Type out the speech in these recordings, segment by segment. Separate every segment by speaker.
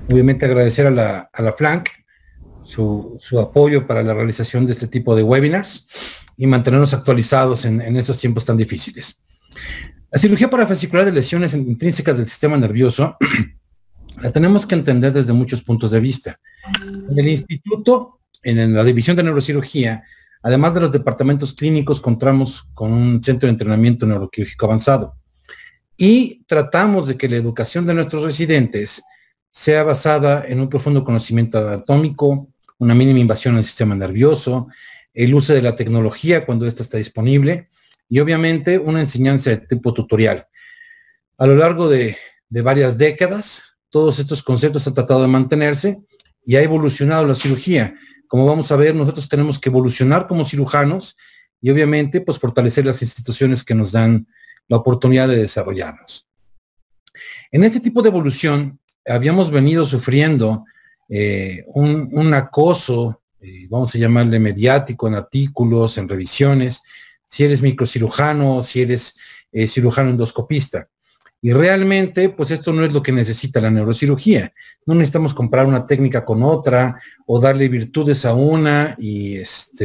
Speaker 1: Obviamente agradecer a la FLANC su apoyo para la realización de este tipo de webinars y mantenernos actualizados en estos tiempos tan difíciles. La cirugía parafascicular de lesiones intrínsecas del sistema nervioso la tenemos que entender desde muchos puntos de vista. En el instituto, en la división de neurocirugía, además de los departamentos clínicos, contamos con un centro de entrenamiento neuroquirúrgico avanzado y tratamos de que la educación de nuestros residentes sea basada en un profundo conocimiento anatómico, una mínima invasión al sistema nervioso, el uso de la tecnología cuando ésta está disponible y obviamente una enseñanza de tipo tutorial. A lo largo de varias décadas, todos estos conceptos han tratado de mantenerse y ha evolucionado la cirugía. Como vamos a ver, nosotros tenemos que evolucionar como cirujanos y obviamente pues fortalecer las instituciones que nos dan la oportunidad de desarrollarnos. En este tipo de evolución habíamos venido sufriendo un acoso, vamos a llamarle mediático, en artículos, en revisiones, si eres microcirujano, si eres cirujano endoscopista. Y realmente, pues esto no es lo que necesita la neurocirugía. No necesitamos comprar una técnica con otra o darle virtudes a una y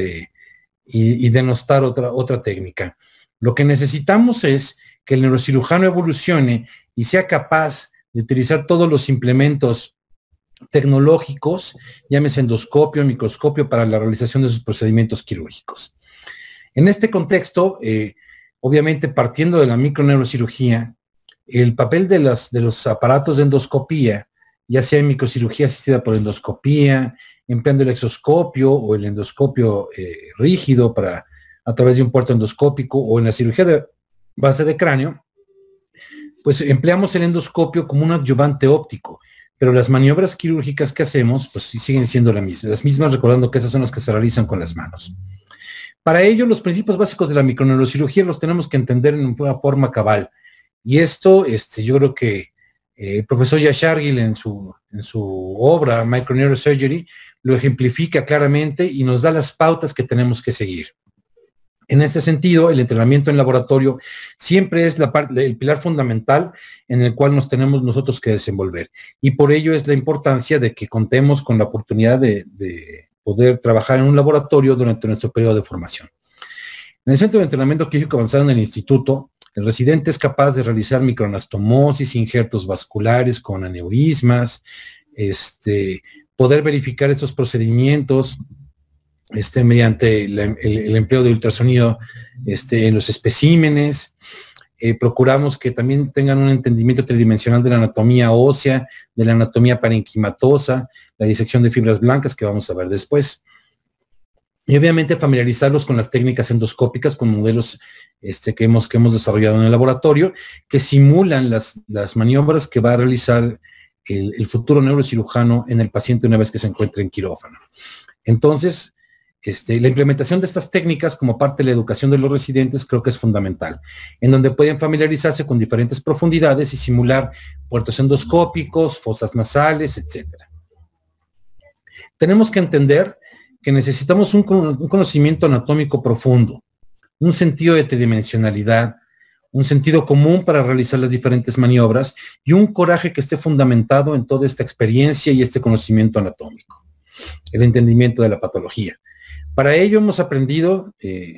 Speaker 1: denostar otra técnica. Lo que necesitamos es que el neurocirujano evolucione y sea capaz de utilizar todos los implementos tecnológicos, llámese endoscopio, microscopio, para la realización de sus procedimientos quirúrgicos. En este contexto, obviamente partiendo de la microneurocirugía, el papel de los aparatos de endoscopía, ya sea en microcirugía asistida por endoscopía, empleando el exoscopio o el endoscopio rígido a través de un puerto endoscópico, o en la cirugía de base de cráneo, pues empleamos el endoscopio como un adyuvante óptico, pero las maniobras quirúrgicas que hacemos, pues siguen siendo las mismas, recordando que esas son las que se realizan con las manos. Para ello, los principios básicos de la microneurocirugía los tenemos que entender en una forma cabal. Y esto, yo creo que el profesor Yashargil en su obra Microneurosurgery lo ejemplifica claramente y nos da las pautas que tenemos que seguir. En este sentido, el entrenamiento en laboratorio siempre es el pilar fundamental en el cual nos tenemos nosotros que desenvolver. Y por ello es la importancia de que contemos con la oportunidad de poder trabajar en un laboratorio durante nuestro periodo de formación. En el Centro de Entrenamiento Quirúrgico Avanzado en el Instituto, el residente es capaz de realizar microanastomosis, injertos vasculares con aneurismas, poder verificar estos procedimientos mediante el empleo de ultrasonido en los especímenes. Procuramos que también tengan un entendimiento tridimensional de la anatomía ósea, de la anatomía parenquimatosa, la disección de fibras blancas que vamos a ver después. Y obviamente familiarizarlos con las técnicas endoscópicas, con modelos que hemos desarrollado en el laboratorio, que simulan las maniobras que va a realizar el futuro neurocirujano en el paciente una vez que se encuentre en quirófano. Entonces, la implementación de estas técnicas como parte de la educación de los residentes creo que es fundamental, en donde pueden familiarizarse con diferentes profundidades y simular puertos endoscópicos, fosas nasales, etc. Tenemos que entender que necesitamos un conocimiento anatómico profundo, un sentido de tridimensionalidad, un sentido común para realizar las diferentes maniobras y un coraje que esté fundamentado en toda esta experiencia y este conocimiento anatómico, el entendimiento de la patología. Para ello hemos aprendido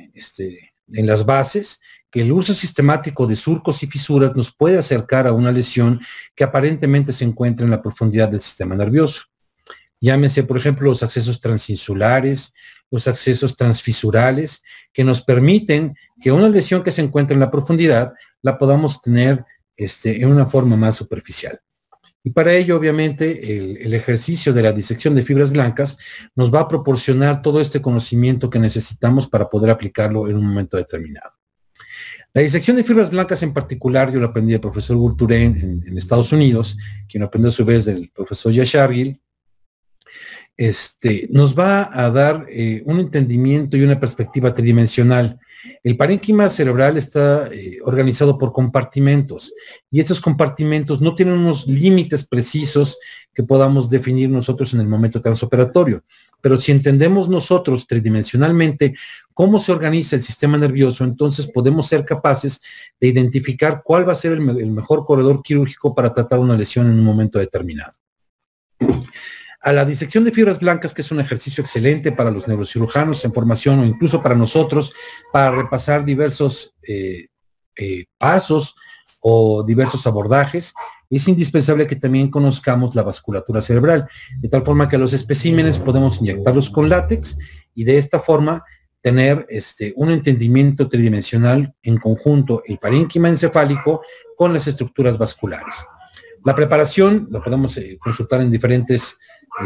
Speaker 1: en las bases que el uso sistemático de surcos y fisuras nos puede acercar a una lesión que aparentemente se encuentra en la profundidad del sistema nervioso. Llámese, por ejemplo, los accesos transinsulares, los accesos transfisurales, que nos permiten que una lesión que se encuentra en la profundidad la podamos tener en una forma más superficial. Y para ello, obviamente, el ejercicio de la disección de fibras blancas nos va a proporcionar todo este conocimiento que necesitamos para poder aplicarlo en un momento determinado. La disección de fibras blancas en particular, yo lo aprendí del profesor Gurturén en Estados Unidos, quien lo aprendió a su vez del profesor Yashargil, nos va a dar un entendimiento y una perspectiva tridimensional. El parénquima cerebral está organizado por compartimentos y estos compartimentos no tienen unos límites precisos que podamos definir nosotros en el momento transoperatorio. Pero si entendemos nosotros tridimensionalmente cómo se organiza el sistema nervioso, entonces podemos ser capaces de identificar cuál va a ser el mejor corredor quirúrgico para tratar una lesión en un momento determinado. A la disección de fibras blancas, que es un ejercicio excelente para los neurocirujanos en formación o incluso para nosotros, para repasar diversos pasos o diversos abordajes, es indispensable que también conozcamos la vasculatura cerebral, de tal forma que los especímenes podemos inyectarlos con látex y de esta forma tener un entendimiento tridimensional en conjunto el parénquima encefálico con las estructuras vasculares. La preparación la podemos consultar en diferentes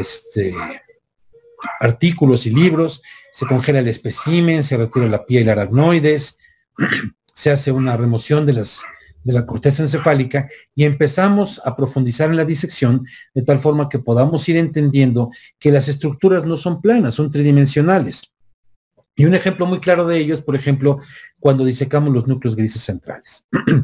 Speaker 1: artículos y libros. Se congela el espécimen, se retira la piel aracnoides, se hace una remoción de la corteza encefálica y empezamos a profundizar en la disección de tal forma que podamos ir entendiendo que las estructuras no son planas, son tridimensionales. Y un ejemplo muy claro de ello es, por ejemplo, cuando disecamos los núcleos grises centrales.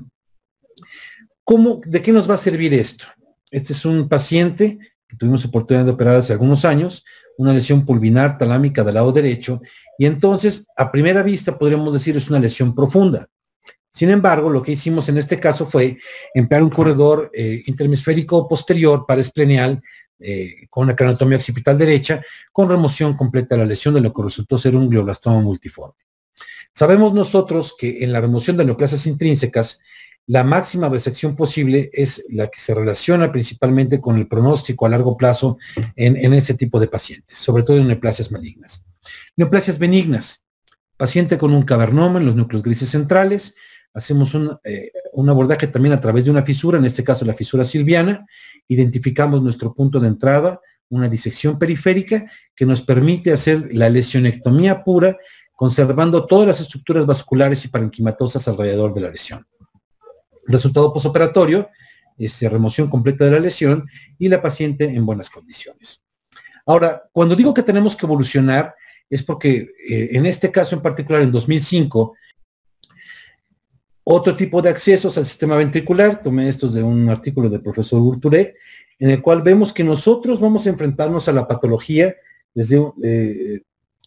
Speaker 1: ¿De qué nos va a servir esto? Este es un paciente que tuvimos oportunidad de operar hace algunos años, una lesión pulvinar talámica del lado derecho, y entonces, a primera vista, podríamos decir es una lesión profunda. Sin embargo, lo que hicimos en este caso fue emplear un corredor interhemisférico posterior paraespleneal con una craniotomía occipital derecha, con remoción completa de la lesión, de lo que resultó ser un glioblastoma multiforme. Sabemos nosotros que en la remoción de neoplasias intrínsecas, la máxima resección posible es la que se relaciona principalmente con el pronóstico a largo plazo en ese tipo de pacientes, sobre todo en neoplasias malignas. Neoplasias benignas, paciente con un cavernoma en los núcleos grises centrales, hacemos un abordaje también a través de una fisura, en este caso la fisura silviana, identificamos nuestro punto de entrada, una disección periférica que nos permite hacer la lesionectomía pura, conservando todas las estructuras vasculares y parenquimatosas alrededor de la lesión. Resultado posoperatorio, remoción completa de la lesión y la paciente en buenas condiciones. Ahora, cuando digo que tenemos que evolucionar, es porque en este caso en particular, en 2005, otro tipo de accesos al sistema ventricular, tomé estos de un artículo del profesor Urturé, en el cual vemos que nosotros vamos a enfrentarnos a la patología desde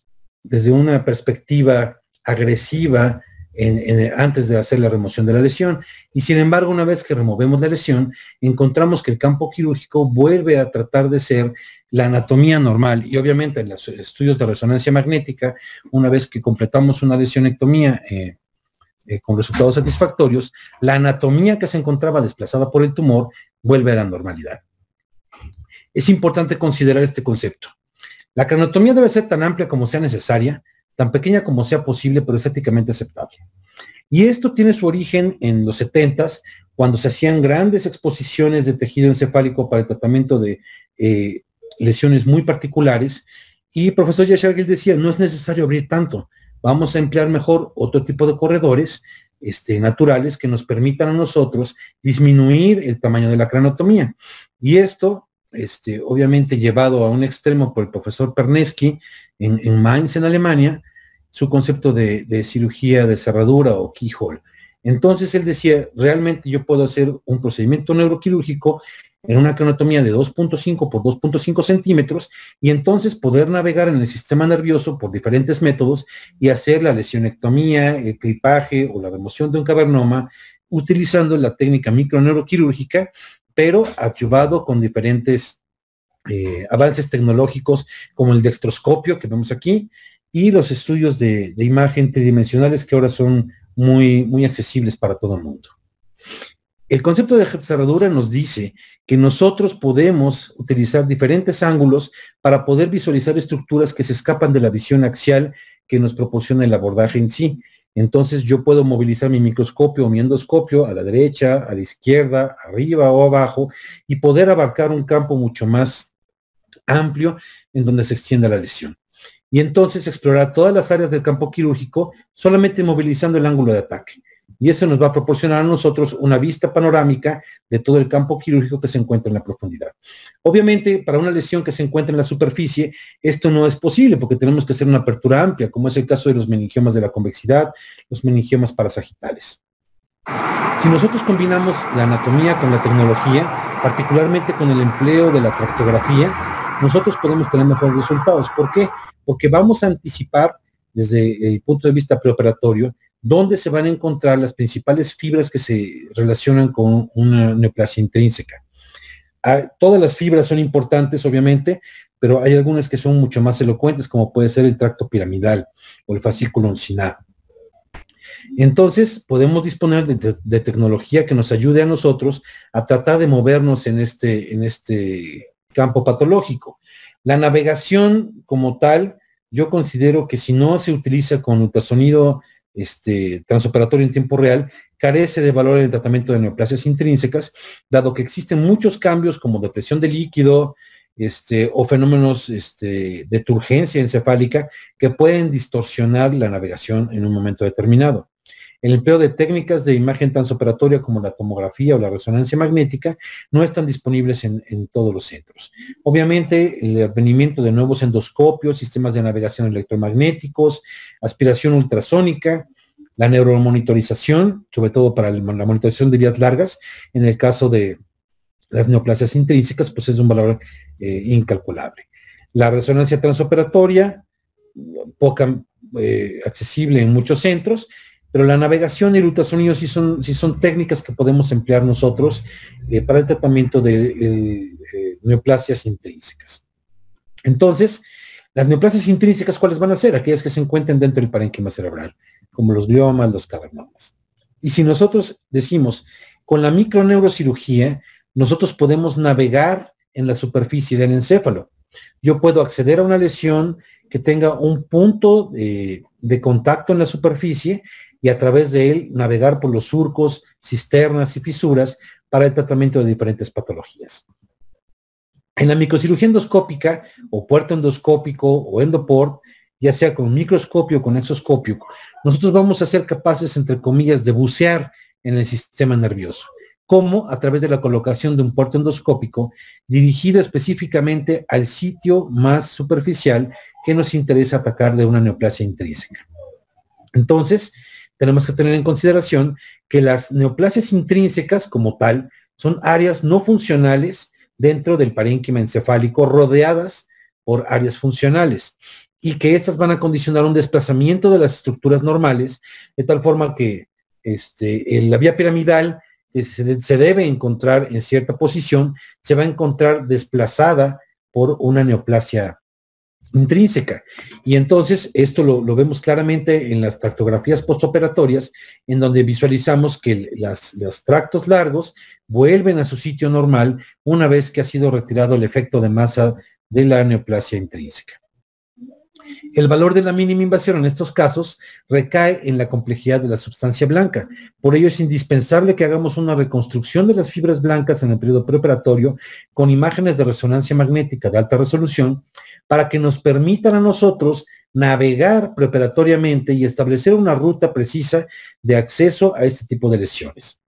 Speaker 1: una perspectiva agresiva antes de hacer la remoción de la lesión. Y sin embargo, una vez que removemos la lesión, encontramos que el campo quirúrgico vuelve a tratar de ser la anatomía normal. Y obviamente en los estudios de resonancia magnética, una vez que completamos una lesionectomía con resultados satisfactorios, la anatomía que se encontraba desplazada por el tumor vuelve a la normalidad. Es importante considerar este concepto. La craniotomía debe ser tan amplia como sea necesaria, tan pequeña como sea posible, pero estéticamente aceptable. Y esto tiene su origen en los 70s, cuando se hacían grandes exposiciones de tejido encefálico para el tratamiento de lesiones muy particulares, y el profesor Yashargil decía, no es necesario abrir tanto, vamos a emplear mejor otro tipo de corredores naturales que nos permitan a nosotros disminuir el tamaño de la craniotomía. Y esto, obviamente llevado a un extremo por el profesor Pernesky en Mainz, en Alemania, su concepto de cirugía de cerradura o keyhole. Entonces él decía, realmente yo puedo hacer un procedimiento neuroquirúrgico en una craniotomía de 2.5 por 2.5 centímetros y entonces poder navegar en el sistema nervioso por diferentes métodos y hacer la lesionectomía, el clipaje o la remoción de un cavernoma utilizando la técnica microneuroquirúrgica, pero adyuvado con diferentes avances tecnológicos como el dextroscopio que vemos aquí y los estudios de imagen tridimensionales que ahora son muy accesibles para todo el mundo. El concepto de cerradura nos dice que nosotros podemos utilizar diferentes ángulos para poder visualizar estructuras que se escapan de la visión axial que nos proporciona el abordaje en sí. Entonces yo puedo movilizar mi microscopio o mi endoscopio a la derecha, a la izquierda, arriba o abajo y poder abarcar un campo mucho más amplio en donde se extienda la lesión. Y entonces explorar todas las áreas del campo quirúrgico solamente movilizando el ángulo de ataque. Y eso nos va a proporcionar a nosotros una vista panorámica de todo el campo quirúrgico que se encuentra en la profundidad. Obviamente, para una lesión que se encuentra en la superficie, esto no es posible porque tenemos que hacer una apertura amplia, como es el caso de los meningiomas de la convexidad, los meningiomas parasagitales. Si nosotros combinamos la anatomía con la tecnología, particularmente con el empleo de la tractografía, nosotros podemos tener mejores resultados. ¿Por qué? Porque vamos a anticipar desde el punto de vista preoperatorio dónde se van a encontrar las principales fibras que se relacionan con una neoplasia intrínseca. Todas las fibras son importantes, obviamente, pero hay algunas que son mucho más elocuentes, como puede ser el tracto piramidal o el fascículo uncinado. Entonces, podemos disponer de tecnología que nos ayude a nosotros a tratar de movernos en este campo patológico. La navegación como tal, yo considero que si no se utiliza con ultrasonido transoperatorio en tiempo real, carece de valor en el tratamiento de neoplasias intrínsecas, dado que existen muchos cambios como depresión de líquido, o fenómenos de turgencia encefálica que pueden distorsionar la navegación en un momento determinado. El empleo de técnicas de imagen transoperatoria como la tomografía o la resonancia magnética no están disponibles en todos los centros. Obviamente, el advenimiento de nuevos endoscopios, sistemas de navegación electromagnéticos, aspiración ultrasónica, la neuromonitorización, sobre todo para la monitorización de vías largas, en el caso de las neoplasias intrínsecas, pues es un valor incalculable. La resonancia transoperatoria, poca accesible en muchos centros, pero la navegación y el ultrasonido sí son técnicas que podemos emplear nosotros para el tratamiento de neoplasias intrínsecas. Entonces, las neoplasias intrínsecas, ¿cuáles van a ser? Aquellas que se encuentren dentro del parénquima cerebral, como los gliomas, los cavernomas. Y si nosotros decimos, con la microneurocirugía, nosotros podemos navegar en la superficie del encéfalo. Yo puedo acceder a una lesión que tenga un punto de contacto en la superficie y a través de él navegar por los surcos, cisternas y fisuras para el tratamiento de diferentes patologías. En la microcirugía endoscópica o puerto endoscópico o endoport, ya sea con microscopio o con exoscopio, nosotros vamos a ser capaces, entre comillas, de bucear en el sistema nervioso. ¿Cómo? A través de la colocación de un puerto endoscópico dirigido específicamente al sitio más superficial que nos interesa atacar de una neoplasia intrínseca. Entonces, tenemos que tener en consideración que las neoplasias intrínsecas como tal son áreas no funcionales dentro del parénquima encefálico rodeadas por áreas funcionales y que estas van a condicionar un desplazamiento de las estructuras normales de tal forma que la vía piramidal que se debe encontrar en cierta posición se va a encontrar desplazada por una neoplasia intrínseca. Y entonces esto lo vemos claramente en las tractografías postoperatorias, en donde visualizamos que los tractos largos vuelven a su sitio normal una vez que ha sido retirado el efecto de masa de la neoplasia intrínseca. El valor de la mínima invasión en estos casos recae en la complejidad de la sustancia blanca. Por ello es indispensable que hagamos una reconstrucción de las fibras blancas en el periodo preoperatorio con imágenes de resonancia magnética de alta resolución para que nos permitan a nosotros navegar preoperatoriamente y establecer una ruta precisa de acceso a este tipo de lesiones.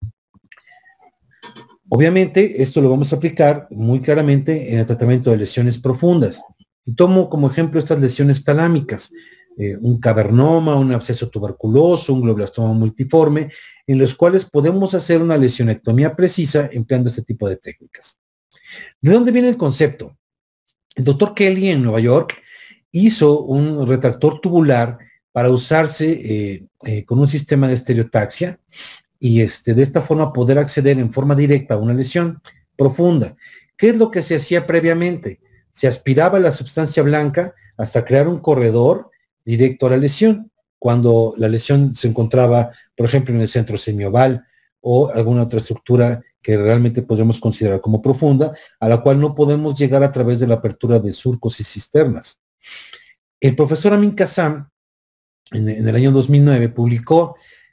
Speaker 1: Obviamente, esto lo vamos a aplicar muy claramente en el tratamiento de lesiones profundas. Y tomo como ejemplo estas lesiones talámicas, un cavernoma, un absceso tuberculoso, un glioblastoma multiforme, en los cuales podemos hacer una lesionectomía precisa empleando este tipo de técnicas. ¿De dónde viene el concepto? El doctor Kelly en Nueva York hizo un retractor tubular para usarse con un sistema de estereotaxia y de esta forma poder acceder en forma directa a una lesión profunda. ¿Qué es lo que se hacía previamente? Se aspiraba la sustancia blanca hasta crear un corredor directo a la lesión, cuando la lesión se encontraba, por ejemplo, en el centro semioval o alguna otra estructura que realmente podríamos considerar como profunda, a la cual no podemos llegar a través de la apertura de surcos y cisternas. El profesor Amin Kassam, en el año 2009, publicó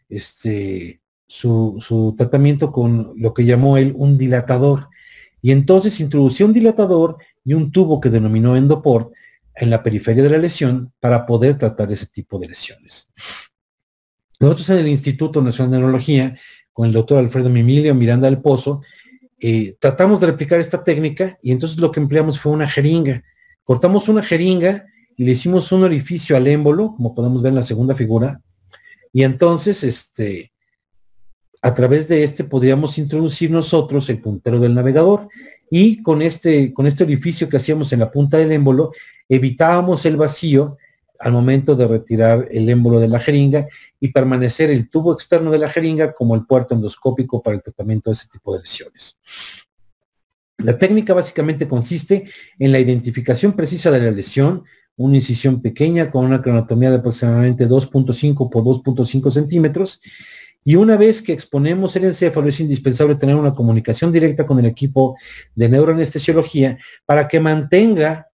Speaker 1: su tratamiento con lo que llamó él un dilatador, y entonces introdució un dilatador y un tubo que denominó endoport en la periferia de la lesión para poder tratar ese tipo de lesiones. Nosotros en el Instituto Nacional de Neurología, con el doctor Alfredo Mimilio Miranda del Pozo, tratamos de replicar esta técnica y entonces lo que empleamos fue una jeringa. Cortamos una jeringa y le hicimos un orificio al émbolo, como podemos ver en la segunda figura, y entonces a través de podríamos introducir nosotros el puntero del navegador y con este orificio que hacíamos en la punta del émbolo, evitábamos el vacío al momento de retirar el émbolo de la jeringa y permanecer el tubo externo de la jeringa como el puerto endoscópico para el tratamiento de ese tipo de lesiones. La técnica básicamente consiste en la identificación precisa de la lesión, una incisión pequeña con una cranotomía de aproximadamente 2.5 por 2.5 centímetros, y una vez que exponemos el encéfalo es indispensable tener una comunicación directa con el equipo de neuroanestesiología para que mantenga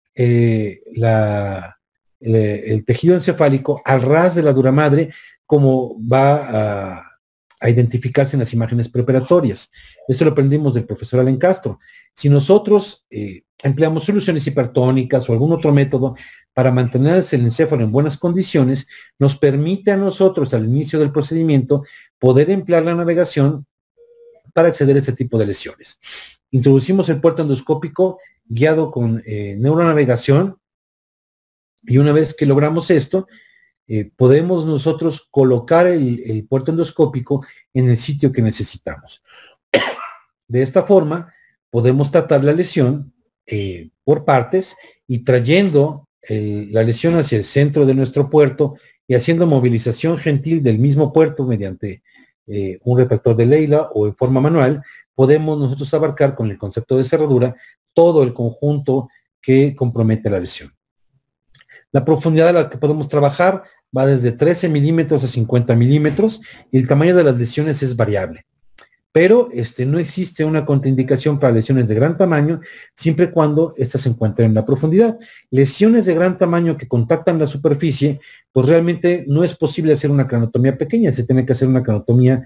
Speaker 1: el tejido encefálico al ras de la dura madre, como va a identificarse en las imágenes preoperatorias. Esto lo aprendimos del profesor Allen Castro. Si nosotros empleamos soluciones hipertónicas o algún otro método para mantener el encéfalo en buenas condiciones, nos permite a nosotros al inicio del procedimiento poder emplear la navegación para acceder a este tipo de lesiones. Introducimos el puerto endoscópico guiado con neuronavegación, y una vez que logramos esto, podemos nosotros colocar el puerto endoscópico en el sitio que necesitamos. De esta forma, podemos tratar la lesión por partes y trayendo la lesión hacia el centro de nuestro puerto y haciendo movilización gentil del mismo puerto mediante un retractor de Leila o en forma manual, podemos nosotros abarcar con el concepto de cerradura todo el conjunto que compromete la lesión. La profundidad a la que podemos trabajar va desde 13 milímetros a 50 milímetros y el tamaño de las lesiones es variable. Pero no existe una contraindicación para lesiones de gran tamaño, siempre y cuando éstas se encuentren en la profundidad. Lesiones de gran tamaño que contactan la superficie, pues realmente no es posible hacer una cranotomía pequeña, se tiene que hacer una cranotomía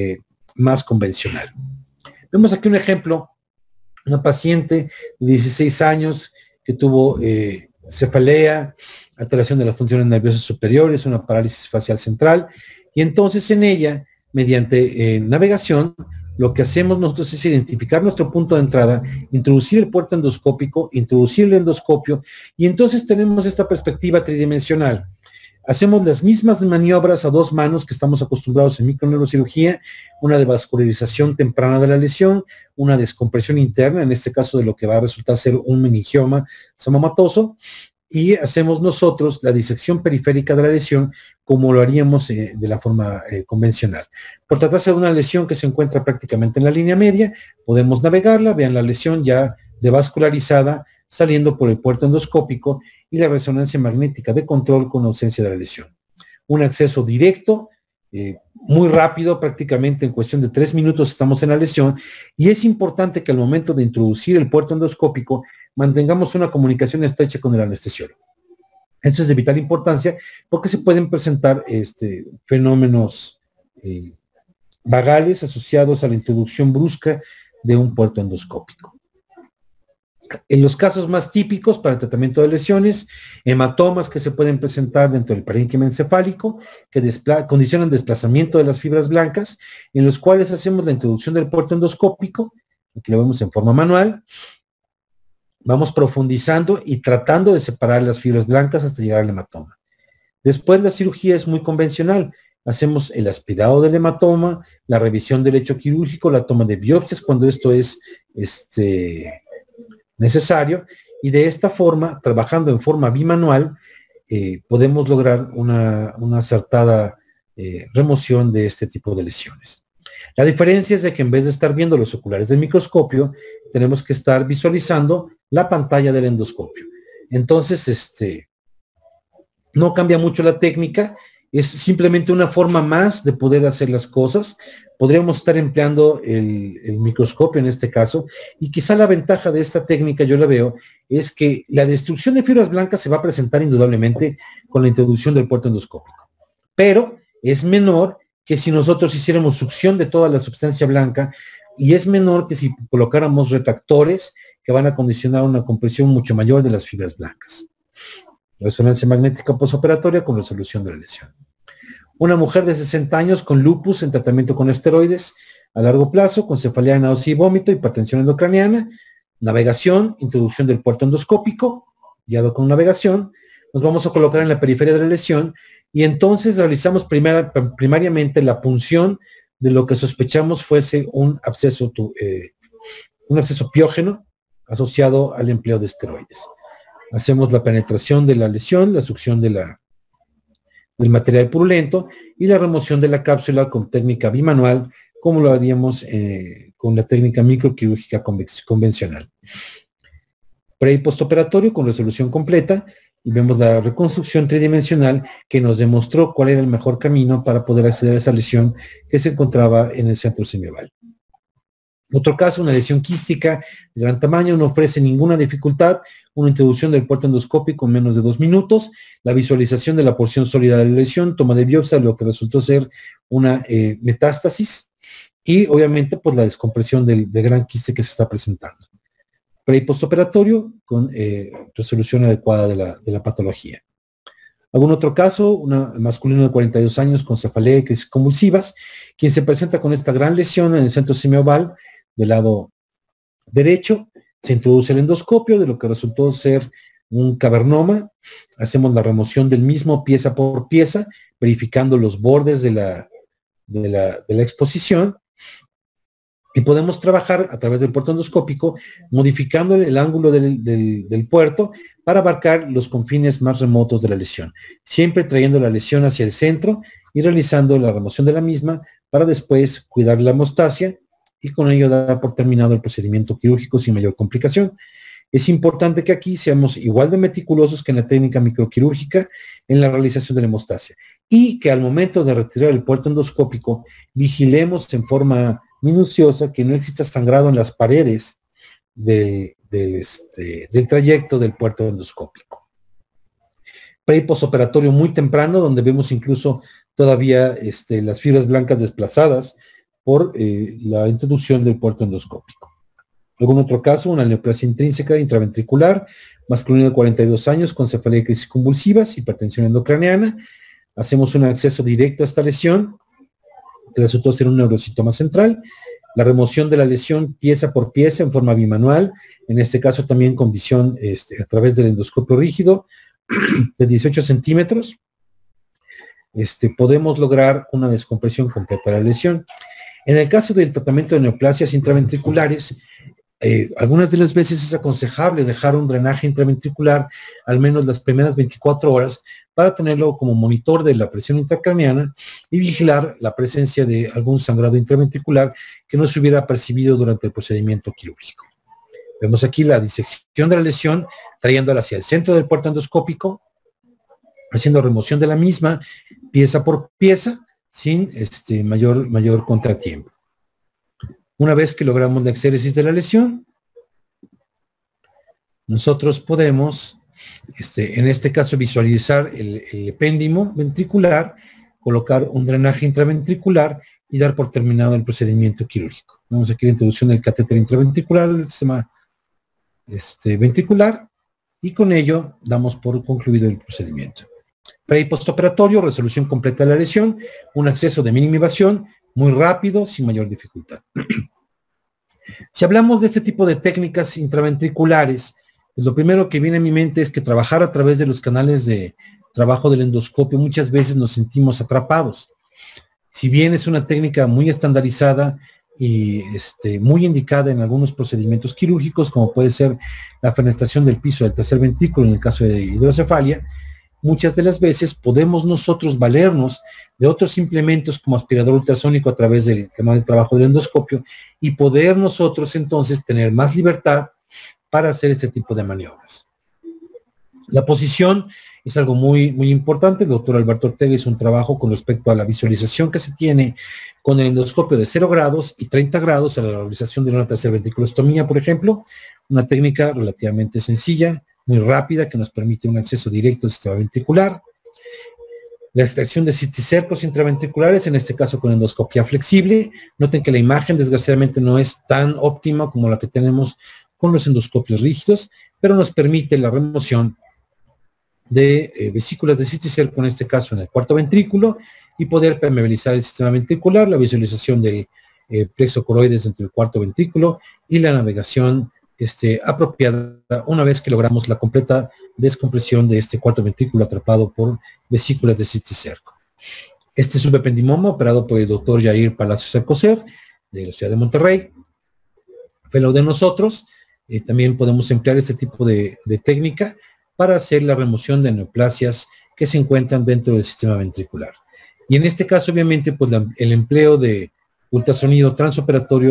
Speaker 1: más convencional. Vemos aquí un ejemplo, una paciente de 16 años que tuvo cefalea, alteración de las funciones nerviosas superiores, una parálisis facial central, y entonces en ella, mediante navegación, lo que hacemos nosotros es identificar nuestro punto de entrada, introducir el puerto endoscópico, introducir el endoscopio, y entonces tenemos esta perspectiva tridimensional. Hacemos las mismas maniobras a dos manos que estamos acostumbrados en microneurocirugía, una de vascularización temprana de la lesión, una descompresión interna, en este caso de lo que va a resultar ser un meningioma psammatoso, y hacemos nosotros la disección periférica de la lesión como lo haríamos de la forma convencional. Por tratarse de una lesión que se encuentra prácticamente en la línea media, podemos navegarla, vean la lesión ya devascularizada, saliendo por el puerto endoscópico y la resonancia magnética de control con ausencia de la lesión. Un acceso directo, muy rápido, prácticamente en cuestión de 3 minutos estamos en la lesión, y es importante que al momento de introducir el puerto endoscópico mantengamos una comunicación estrecha con el anestesiólogo. Esto es de vital importancia porque se pueden presentar fenómenos vagales asociados a la introducción brusca de un puerto endoscópico. En los casos más típicos para el tratamiento de lesiones, hematomas que se pueden presentar dentro del parénquima encefálico, que condicionan desplazamiento de las fibras blancas, en los cuales hacemos la introducción del puerto endoscópico, aquí lo vemos en forma manual, vamos profundizando y tratando de separar las fibras blancas hasta llegar al hematoma. Después la cirugía es muy convencional, hacemos el aspirado del hematoma, la revisión del hecho quirúrgico, la toma de biopsias cuando esto es necesario, y de esta forma, trabajando en forma bimanual, podemos lograr una acertada remoción de este tipo de lesiones. La diferencia es de que en vez de estar viendo los oculares del microscopio, tenemos que estar visualizando la pantalla del endoscopio. Entonces, no cambia mucho la técnica, es simplemente una forma más de poder hacer las cosas. Podríamos estar empleando el microscopio en este caso, y quizá la ventaja de esta técnica, yo la veo, es que la destrucción de fibras blancas se va a presentar indudablemente con la introducción del puerto endoscópico, pero es menor que si nosotros hiciéramos succión de toda la sustancia blanca, y es menor que si colocáramos retractores que van a condicionar una compresión mucho mayor de las fibras blancas. Resonancia magnética postoperatoria con resolución de la lesión. Una mujer de 60 años con lupus en tratamiento con esteroides a largo plazo, con cefalea, náusea y vómito, hipertensión endocraniana, navegación, introducción del puerto endoscópico, guiado con navegación, nos vamos a colocar en la periferia de la lesión y entonces realizamos primariamente la punción de lo que sospechamos fuese un absceso piógeno asociado al empleo de esteroides. Hacemos la penetración de la lesión, la succión del material purulento y la remoción de la cápsula con técnica bimanual, como lo haríamos con la técnica microquirúrgica convencional. Pre y postoperatorio con resolución completa, y vemos la reconstrucción tridimensional que nos demostró cuál era el mejor camino para poder acceder a esa lesión que se encontraba en el centro semioval. Otro caso, una lesión quística de gran tamaño, no ofrece ninguna dificultad, una introducción del puerto endoscópico en menos de 2 minutos, la visualización de la porción sólida de la lesión, toma de biopsia, lo que resultó ser una metástasis, y obviamente pues la descompresión del gran quiste que se está presentando. Pre y postoperatorio con resolución adecuada de la patología. ¿Algún otro caso? Un masculino de 42 años con cefalea y crisis convulsivas, quien se presenta con esta gran lesión en el centro semioval del lado derecho. Se introduce el endoscopio, de lo que resultó ser un cavernoma. Hacemos la remoción del mismo pieza por pieza, verificando los bordes de la exposición. Y podemos trabajar a través del puerto endoscópico, modificando el ángulo del puerto para abarcar los confines más remotos de la lesión, siempre trayendo la lesión hacia el centro y realizando la remoción de la misma para después cuidar la hemostasia y con ello dar por terminado el procedimiento quirúrgico sin mayor complicación. Es importante que aquí seamos igual de meticulosos que en la técnica microquirúrgica en la realización de la hemostasia y que al momento de retirar el puerto endoscópico vigilemos en forma minuciosa que no exista sangrado en las paredes del trayecto del puerto endoscópico. Pre y postoperatorio muy temprano, donde vemos incluso todavía las fibras blancas desplazadas por la introducción del puerto endoscópico. ¿Algún otro caso? Una neoplasia intrínseca intraventricular, masculino de 42 años con cefalea y crisis convulsivas, hipertensión endocraneana. Hacemos un acceso directo a esta lesión, que resultó ser un neurocitoma central. La remoción de la lesión pieza por pieza en forma bimanual, en este caso también con visión a través del endoscopio rígido de 18 centímetros. Podemos lograr una descompresión completa de la lesión. En el caso del tratamiento de neoplasias intraventriculares, algunas de las veces es aconsejable dejar un drenaje intraventricular al menos las primeras 24 horas para tenerlo como monitor de la presión intracraneana y vigilar la presencia de algún sangrado intraventricular que no se hubiera percibido durante el procedimiento quirúrgico. Vemos aquí la disección de la lesión, trayéndola hacia el centro del puerto endoscópico, haciendo remoción de la misma pieza por pieza sin mayor contratiempo. Una vez que logramos la exéresis de la lesión, nosotros podemos, en este caso, visualizar el epéndimo ventricular, colocar un drenaje intraventricular y dar por terminado el procedimiento quirúrgico. Vamos aquí a la introducción del catéter intraventricular del sistema ventricular y con ello damos por concluido el procedimiento. Pre y postoperatorio, resolución completa de la lesión, un acceso de mínima invasión, muy rápido, sin mayor dificultad. Si hablamos de este tipo de técnicas intraventriculares, pues lo primero que viene a mi mente es que trabajar a través de los canales de trabajo del endoscopio muchas veces nos sentimos atrapados. Si bien es una técnica muy estandarizada y muy indicada en algunos procedimientos quirúrgicos, como puede ser la fenestración del piso del tercer ventrículo en el caso de hidrocefalia, muchas de las veces podemos nosotros valernos de otros implementos como aspirador ultrasónico a través del canal de trabajo del endoscopio y poder nosotros entonces tener más libertad para hacer este tipo de maniobras. La posición es algo muy, muy importante. El doctor Alberto Ortega hizo un trabajo con respecto a la visualización que se tiene con el endoscopio de 0 grados y 30 grados a la realización de una tercera ventriculostomía, por ejemplo, una técnica relativamente sencilla, muy rápida, que nos permite un acceso directo al sistema ventricular. La extracción de cisticercos intraventriculares, en este caso con endoscopia flexible. Noten que la imagen desgraciadamente no es tan óptima como la que tenemos con los endoscopios rígidos, pero nos permite la remoción de vesículas de cisticerco, en este caso en el cuarto ventrículo, y poder permeabilizar el sistema ventricular, la visualización del plexo coroides dentro del cuarto ventrículo y la navegación apropiada una vez que logramos la completa descompresión de este cuarto ventrículo atrapado por vesículas de cisticerco. Subependimoma operado por el doctor Jair Palacios Alcocer de la ciudad de Monterrey, fellow de nosotros. También podemos emplear este tipo de técnica para hacer la remoción de neoplasias que se encuentran dentro del sistema ventricular. Y en este caso, obviamente, pues el empleo de ultrasonido transoperatorio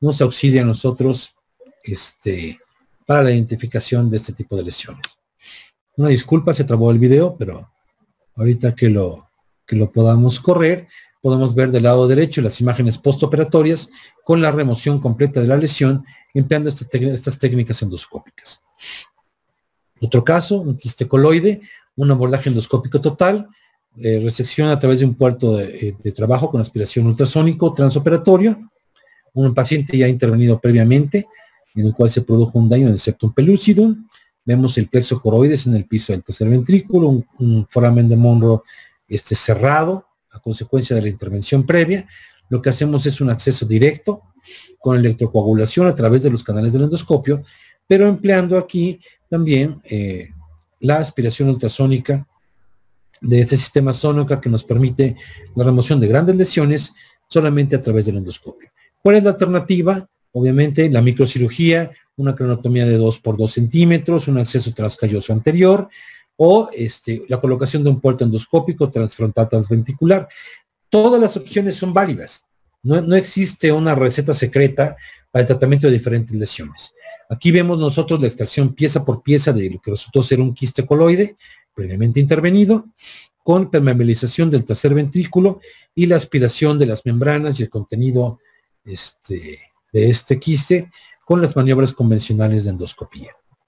Speaker 1: nos auxilia a nosotros para la identificación de este tipo de lesiones. Una disculpa, se trabó el video, pero ahorita que lo podamos correr, podemos ver del lado derecho las imágenes postoperatorias con la remoción completa de la lesión empleando estas técnicas endoscópicas. Otro caso, un quiste coloide, un abordaje endoscópico total, resección a través de un puerto de trabajo con aspiración ultrasónico transoperatorio, un paciente ya intervenido previamente, en el cual se produjo un daño en el septum pellucidum. Vemos el plexo coroides en el piso del tercer ventrículo, un foramen de Monro cerrado a consecuencia de la intervención previa. Lo que hacemos es un acceso directo con electrocoagulación a través de los canales del endoscopio, pero empleando aquí también la aspiración ultrasónica de este sistema Sonoca que nos permite la remoción de grandes lesiones solamente a través del endoscopio. ¿Cuál es la alternativa? Obviamente la microcirugía, una cranotomía de 2 por 2 centímetros, un acceso transcalloso anterior, o la colocación de un puerto endoscópico transfrontal transventricular. Todas las opciones son válidas. No existe una receta secreta para el tratamiento de diferentes lesiones. Aquí vemos nosotros la extracción pieza por pieza de lo que resultó ser un quiste coloide previamente intervenido, con permeabilización del tercer ventrículo y la aspiración de las membranas y el contenido de este quiste con las maniobras convencionales de endoscopía.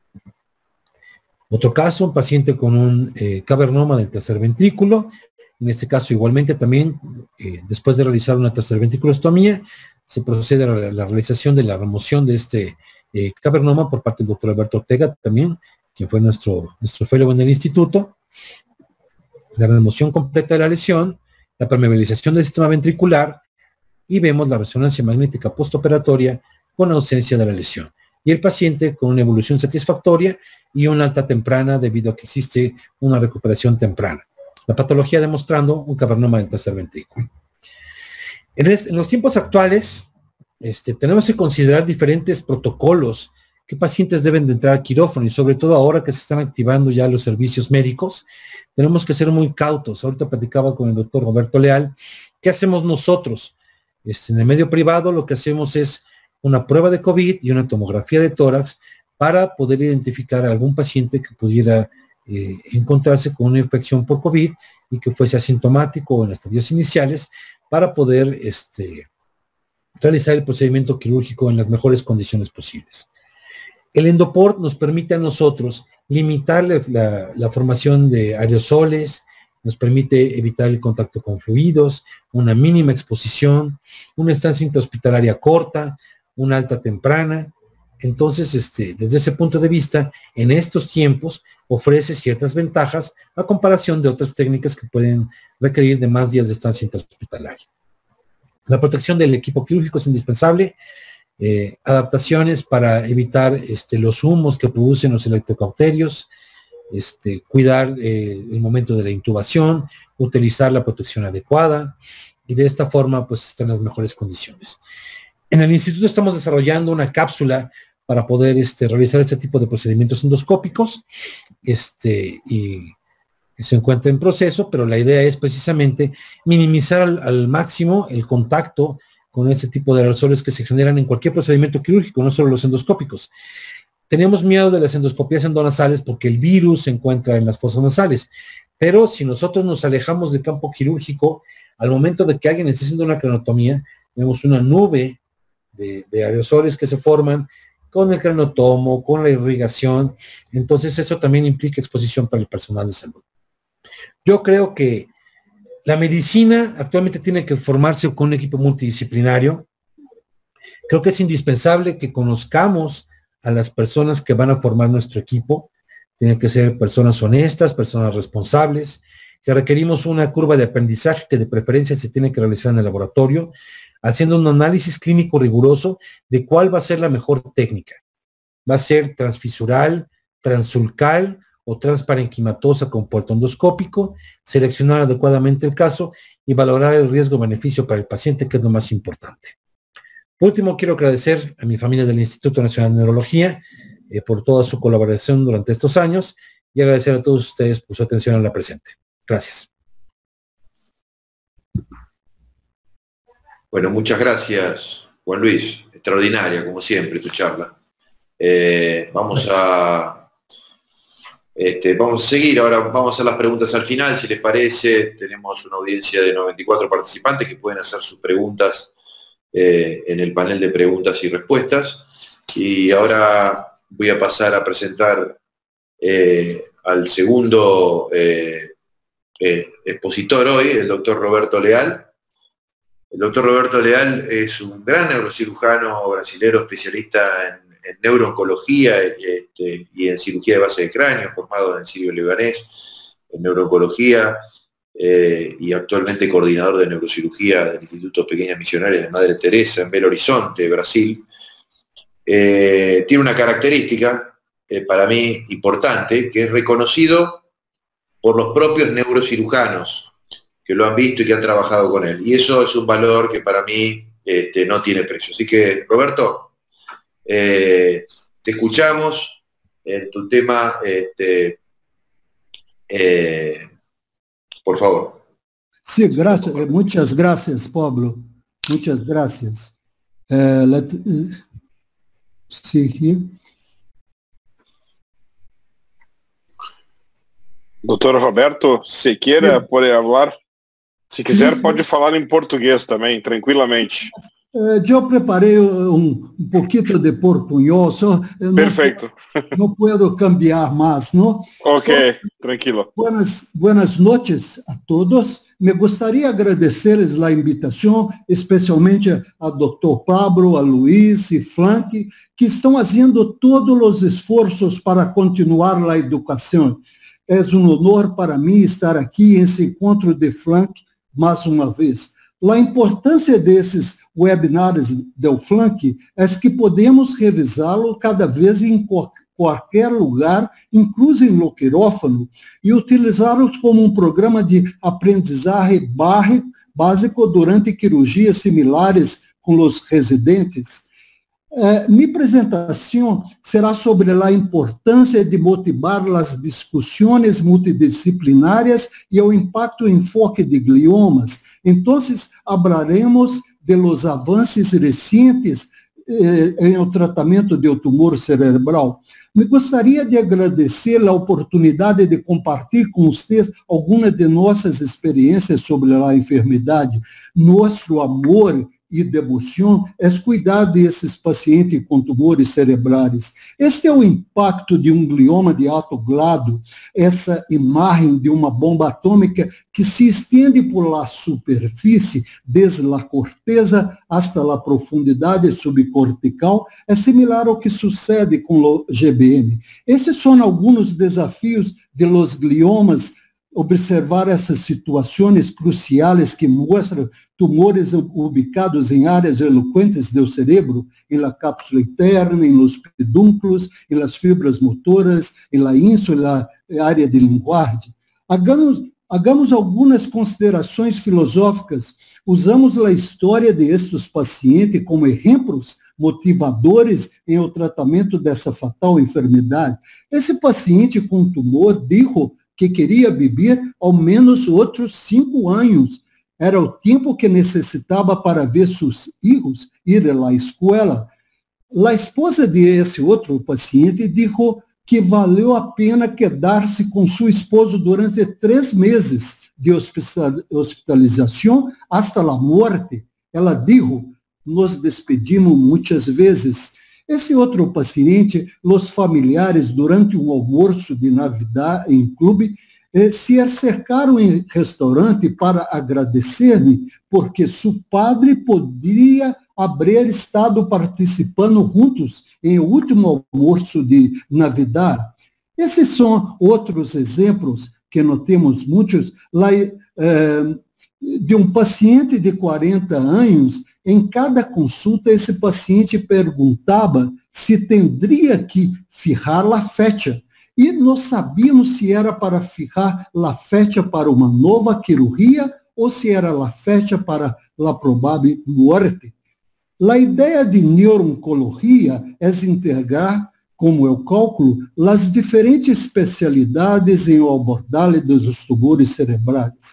Speaker 1: Otro caso, un paciente con un cavernoma del tercer ventrículo. En este caso, igualmente también, después de realizar una tercer ventriculostomía, se procede a la realización de la remoción de este cavernoma por parte del doctor Alberto Ortega, también, quien fue nuestro fellow en el instituto. La remoción completa de la lesión, la permeabilización del sistema ventricular, y vemos la resonancia magnética postoperatoria con ausencia de la lesión. Y el paciente con una evolución satisfactoria y una alta temprana debido a que existe una recuperación temprana. La patología demostrando un cavernoma del tercer ventrículo. En los tiempos actuales, tenemos que considerar diferentes protocolos, qué pacientes deben de entrar al quirófano, y sobre todo ahora que se están activando ya los servicios médicos, tenemos que ser muy cautos. Ahorita platicaba con el doctor Roberto Leal, ¿qué hacemos nosotros? En el medio privado lo que hacemos es una prueba de COVID y una tomografía de tórax para poder identificar a algún paciente que pudiera encontrarse con una infección por COVID y que fuese asintomático o en estadios iniciales, para poder realizar el procedimiento quirúrgico en las mejores condiciones posibles. El Endoport nos permite a nosotros limitar la formación de aerosoles, nos permite evitar el contacto con fluidos, una mínima exposición, una estancia intrahospitalaria corta, una alta temprana. Entonces, desde ese punto de vista, en estos tiempos ofrece ciertas ventajas a comparación de otras técnicas que pueden requerir de más días de estancia intrahospitalaria. La protección del equipo quirúrgico es indispensable. Adaptaciones para evitar los humos que producen los electrocauterios, cuidar el momento de la intubación, utilizar la protección adecuada, y de esta forma pues están en las mejores condiciones. En el instituto estamos desarrollando una cápsula para poder realizar este tipo de procedimientos endoscópicos, y se encuentra en proceso, pero la idea es precisamente minimizar al máximo el contacto con este tipo de aerosoles que se generan en cualquier procedimiento quirúrgico, no solo los endoscópicos. Tenemos miedo de las endoscopías endonasales porque el virus se encuentra en las fosas nasales, pero si nosotros nos alejamos del campo quirúrgico, al momento de que alguien esté haciendo una cranotomía, vemos una nube de aerosoles que se forman con el cranotomo, con la irrigación. Entonces eso también implica exposición para el personal de salud. Yo creo que la medicina actualmente tiene que formarse con un equipo multidisciplinario. Creo que es indispensable que conozcamos a las personas que van a formar nuestro equipo. Tienen que ser personas honestas, personas responsables, que requerimos una curva de aprendizaje que de preferencia se tiene que realizar en el laboratorio, haciendo un análisis clínico riguroso de cuál va a ser la mejor técnica. Va a ser transfisural, transulcal o transparenquimatosa con puerto endoscópico, seleccionar adecuadamente el caso y valorar el riesgo-beneficio para el paciente, que es lo más importante. Por último, quiero agradecer a mi familia del Instituto Nacional de Neurología por toda su colaboración durante estos años, y agradecer a todos ustedes por su atención a la presente. Gracias.
Speaker 2: Bueno, muchas gracias, Juan Luis. extraordinaria, como siempre, tu charla. Vamos a seguir, ahora vamos a hacer las preguntas al final, si les parece. Tenemos una audiencia de 94 participantes que pueden hacer sus preguntas en el panel de preguntas y respuestas. Y ahora voy a pasar a presentar al segundo expositor hoy, el doctor Roberto Leal. El doctor Roberto Leal es un gran neurocirujano brasilero especialista en neurooncología y en cirugía de base de cráneo, formado en Sirio-Libanés, en neurooncología, y actualmente coordinador de neurocirugía del Instituto Pequeñas Misionarias de Madre Teresa en Belo Horizonte, Brasil. Tiene una característica para mí importante, que es reconocido por los propios neurocirujanos que lo han visto y que han trabajado con él. Y eso es un valor que para mí no tiene precio. Así que, Roberto, te escuchamos en tu tema, por favor.
Speaker 3: Sí, gracias, muchas gracias, Pablo. Muchas gracias. Sí.
Speaker 4: Doutor Roberto, se queira, pode falar. Se quiser, pode falar em português também, tranquilamente.
Speaker 3: Eu preparei um pouquinho de portunhol, só
Speaker 4: Perfeito.
Speaker 3: Não posso cambiar mais, não?
Speaker 4: Ok, tranquilo.
Speaker 3: Buenas noches a todos. Me gostaria de agradecer-lhes a invitação, especialmente a Dr. Pablo, a Luiz e Frank, que estão fazendo todos os esforços para continuar a educação. É um honor para mim estar aqui nesse encontro de Frank mais uma vez. A importância desses webinars do Frank é que podemos revisá-lo cada vez em qualquer lugar, inclusive no quirófano, e utilizá-los como um programa de aprendizagem básico durante cirurgias similares com os residentes. Minha apresentação será sobre a importância de motivar as discussões multidisciplinárias e o impacto em enfoque de gliomas. Então, hablaremos de los avanços recentes em o tratamento do tumor cerebral. Me gostaria de agradecer a oportunidade de compartilhar com vocês algumas de nossas experiências sobre a enfermidade. Nosso amor e devoção é cuidar desses pacientes com tumores cerebrais. Este é o impacto de um glioma de alto grado, essa imagem de uma bomba atômica que se estende por la superfície, desde a corteza hasta a profundidade subcortical, é similar ao que sucede com o GBM. Esses são alguns desafios de los gliomas, observar essas situações cruciais que mostram tumores ubicados em áreas eloquentes do cérebro, em la cápsula interna, em los pedúnculos, em las fibras motoras, em la ínsula, área de linguagem. Hagamos algumas considerações filosóficas. Usamos a história de estes pacientes como exemplos motivadores em o tratamento dessa fatal enfermidade. Esse paciente com tumor dijo que queria viver ao menos outros 5 anos. Era o tempo que necessitava para ver seus filhos ir à escola. A esposa de esse outro paciente disse que valeu a pena quedar-se com seu esposo durante 3 meses de hospitalização hasta a morte. Ela disse, nos despedimos muitas vezes. Esse outro paciente, os familiares, durante um almoço de Navidad em clube, se acercaram em restaurante para agradecer-me, porque seu padre poderia haver estado participando juntos em o último almoço de Navidad. Esses são outros exemplos, que não temos muitos, de um paciente de 40 anos. Em cada consulta, esse paciente perguntava se teria que fijar a fecha. E não sabíamos se era para fijar a fecha para uma nova cirurgia ou se era a fecha para a provável morte. A ideia de neurooncologia é integrar, como eu calculo, as diferentes especialidades em abordagem dos tumores cerebrais.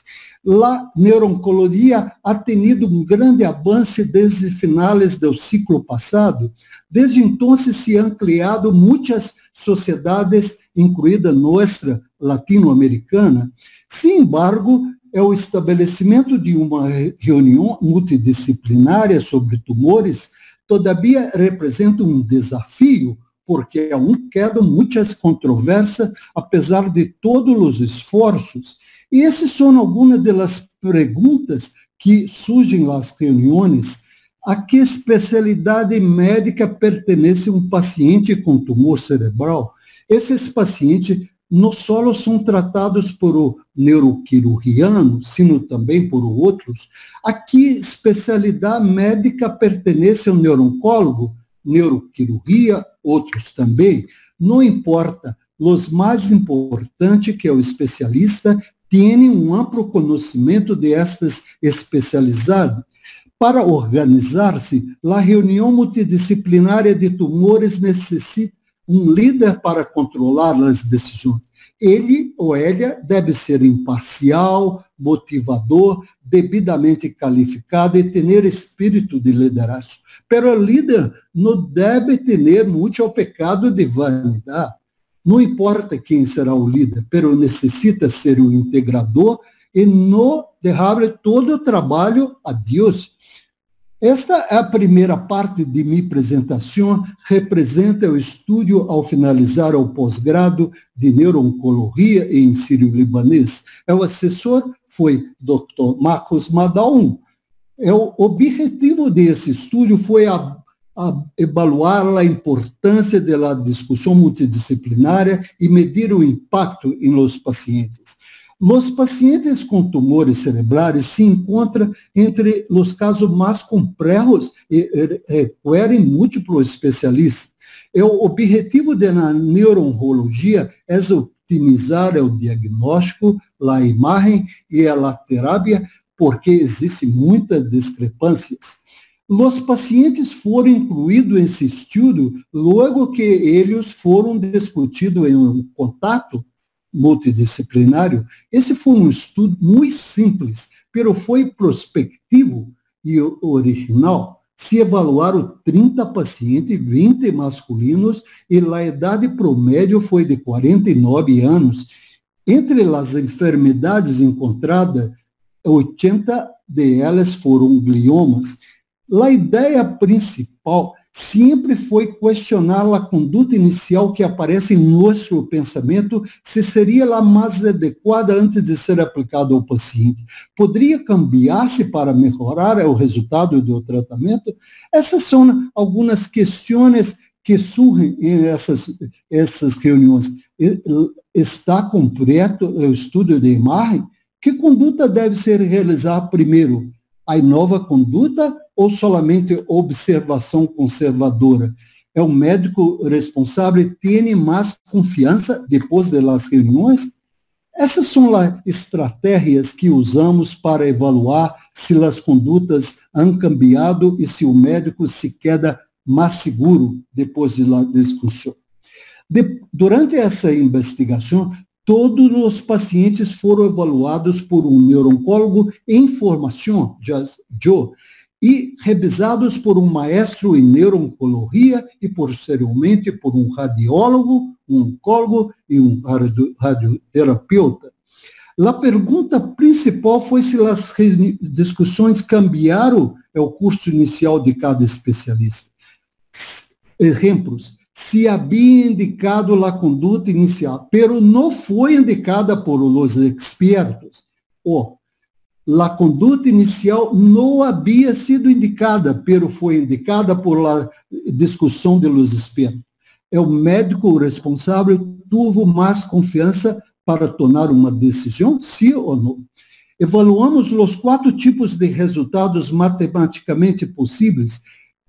Speaker 3: a neurooncologia ha tenido um grande avanço desde finais do século passado. Desde então se han criado muitas sociedades, incluída nossa latino-americana. Sin embargo, o estabelecimento de uma reunião multidisciplinária sobre tumores todavia representa um desafio, porque aún quedam muitas controvérsias, apesar de todos os esforços. E essas são algumas das perguntas que surgem nas reuniões. A que especialidade médica pertence um paciente com tumor cerebral? Esses pacientes não só são tratados por o neuroquirurgiano, sino também por outros. A que especialidade médica pertence ao neurooncólogo? Neuroquirurgia, outros também. Não importa. Os mais importantes que o especialista tem um amplo conhecimento destas especialidades. Para organizar-se, a reunião multidisciplinária de tumores necessita um líder para controlar as decisões. Ele ou ela deve ser imparcial, motivador, devidamente qualificado e ter espírito de liderazgo. Pero o líder não deve ter muito ao pecado de vanidade. Não importa quem será o líder, pero necessita ser o integrador e não deixar todo o trabalho a Deus. Esta é a primeira parte de minha apresentação, representa o estudo ao finalizar o pós-grado de neurooncologia em sírio-libanês. O assessor foi Dr. Marcos Madaum. O objetivo desse estudo foi evaluar a importância da discussão multidisciplinária e medir o impacto em los pacientes. Os pacientes com tumores cerebrais se encontram entre os casos mais complexos e requerem múltiplos especialistas. O objetivo da neurooncologia é otimizar o diagnóstico, a imagem e a terapia, porque existem muitas discrepâncias. Os pacientes foram incluídos nesse estudo logo que eles foram discutidos em um contato multidisciplinário. Esse foi um estudo muito simples, pero foi prospectivo e original. Se evaluaram 30 pacientes, 20 masculinos, e a idade promédio foi de 49 anos. Entre as enfermidades encontradas, 80 delas foram gliomas. A ideia principal sempre foi questionar a conduta inicial que aparece em nosso pensamento, se seria a mais adequada antes de ser aplicada ao paciente. Poderia cambiar-se para melhorar o resultado do tratamento? Essas são algumas questões que surgem em essas reuniões. Está completo o estudo de imagem? Que conduta deve ser realizada primeiro? A nova conduta ou somente observação conservadora? É o médico responsável que tem mais confiança depois das reuniões? Essas são as estratégias que usamos para evaluar se as condutas han cambiado e se o médico se queda mais seguro depois da discussão. Durante essa investigação, todos os pacientes foram avaliados por um neurooncólogo em formação, e revisados por um maestro em neurooncologia e, posteriormente, por um radiólogo, um oncólogo e um radioterapeuta. A pergunta principal foi se as discussões cambiaram o curso inicial de cada especialista. Exemplos. Se havia indicado a conduta inicial, pero não foi indicada por os expertos, ou a conduta inicial não havia sido indicada, pero foi indicada por a discussão dos expertos. O médico responsável teve mais confiança para tomar uma decisão, sim ou não. Evaluamos os 4 tipos de resultados matematicamente possíveis.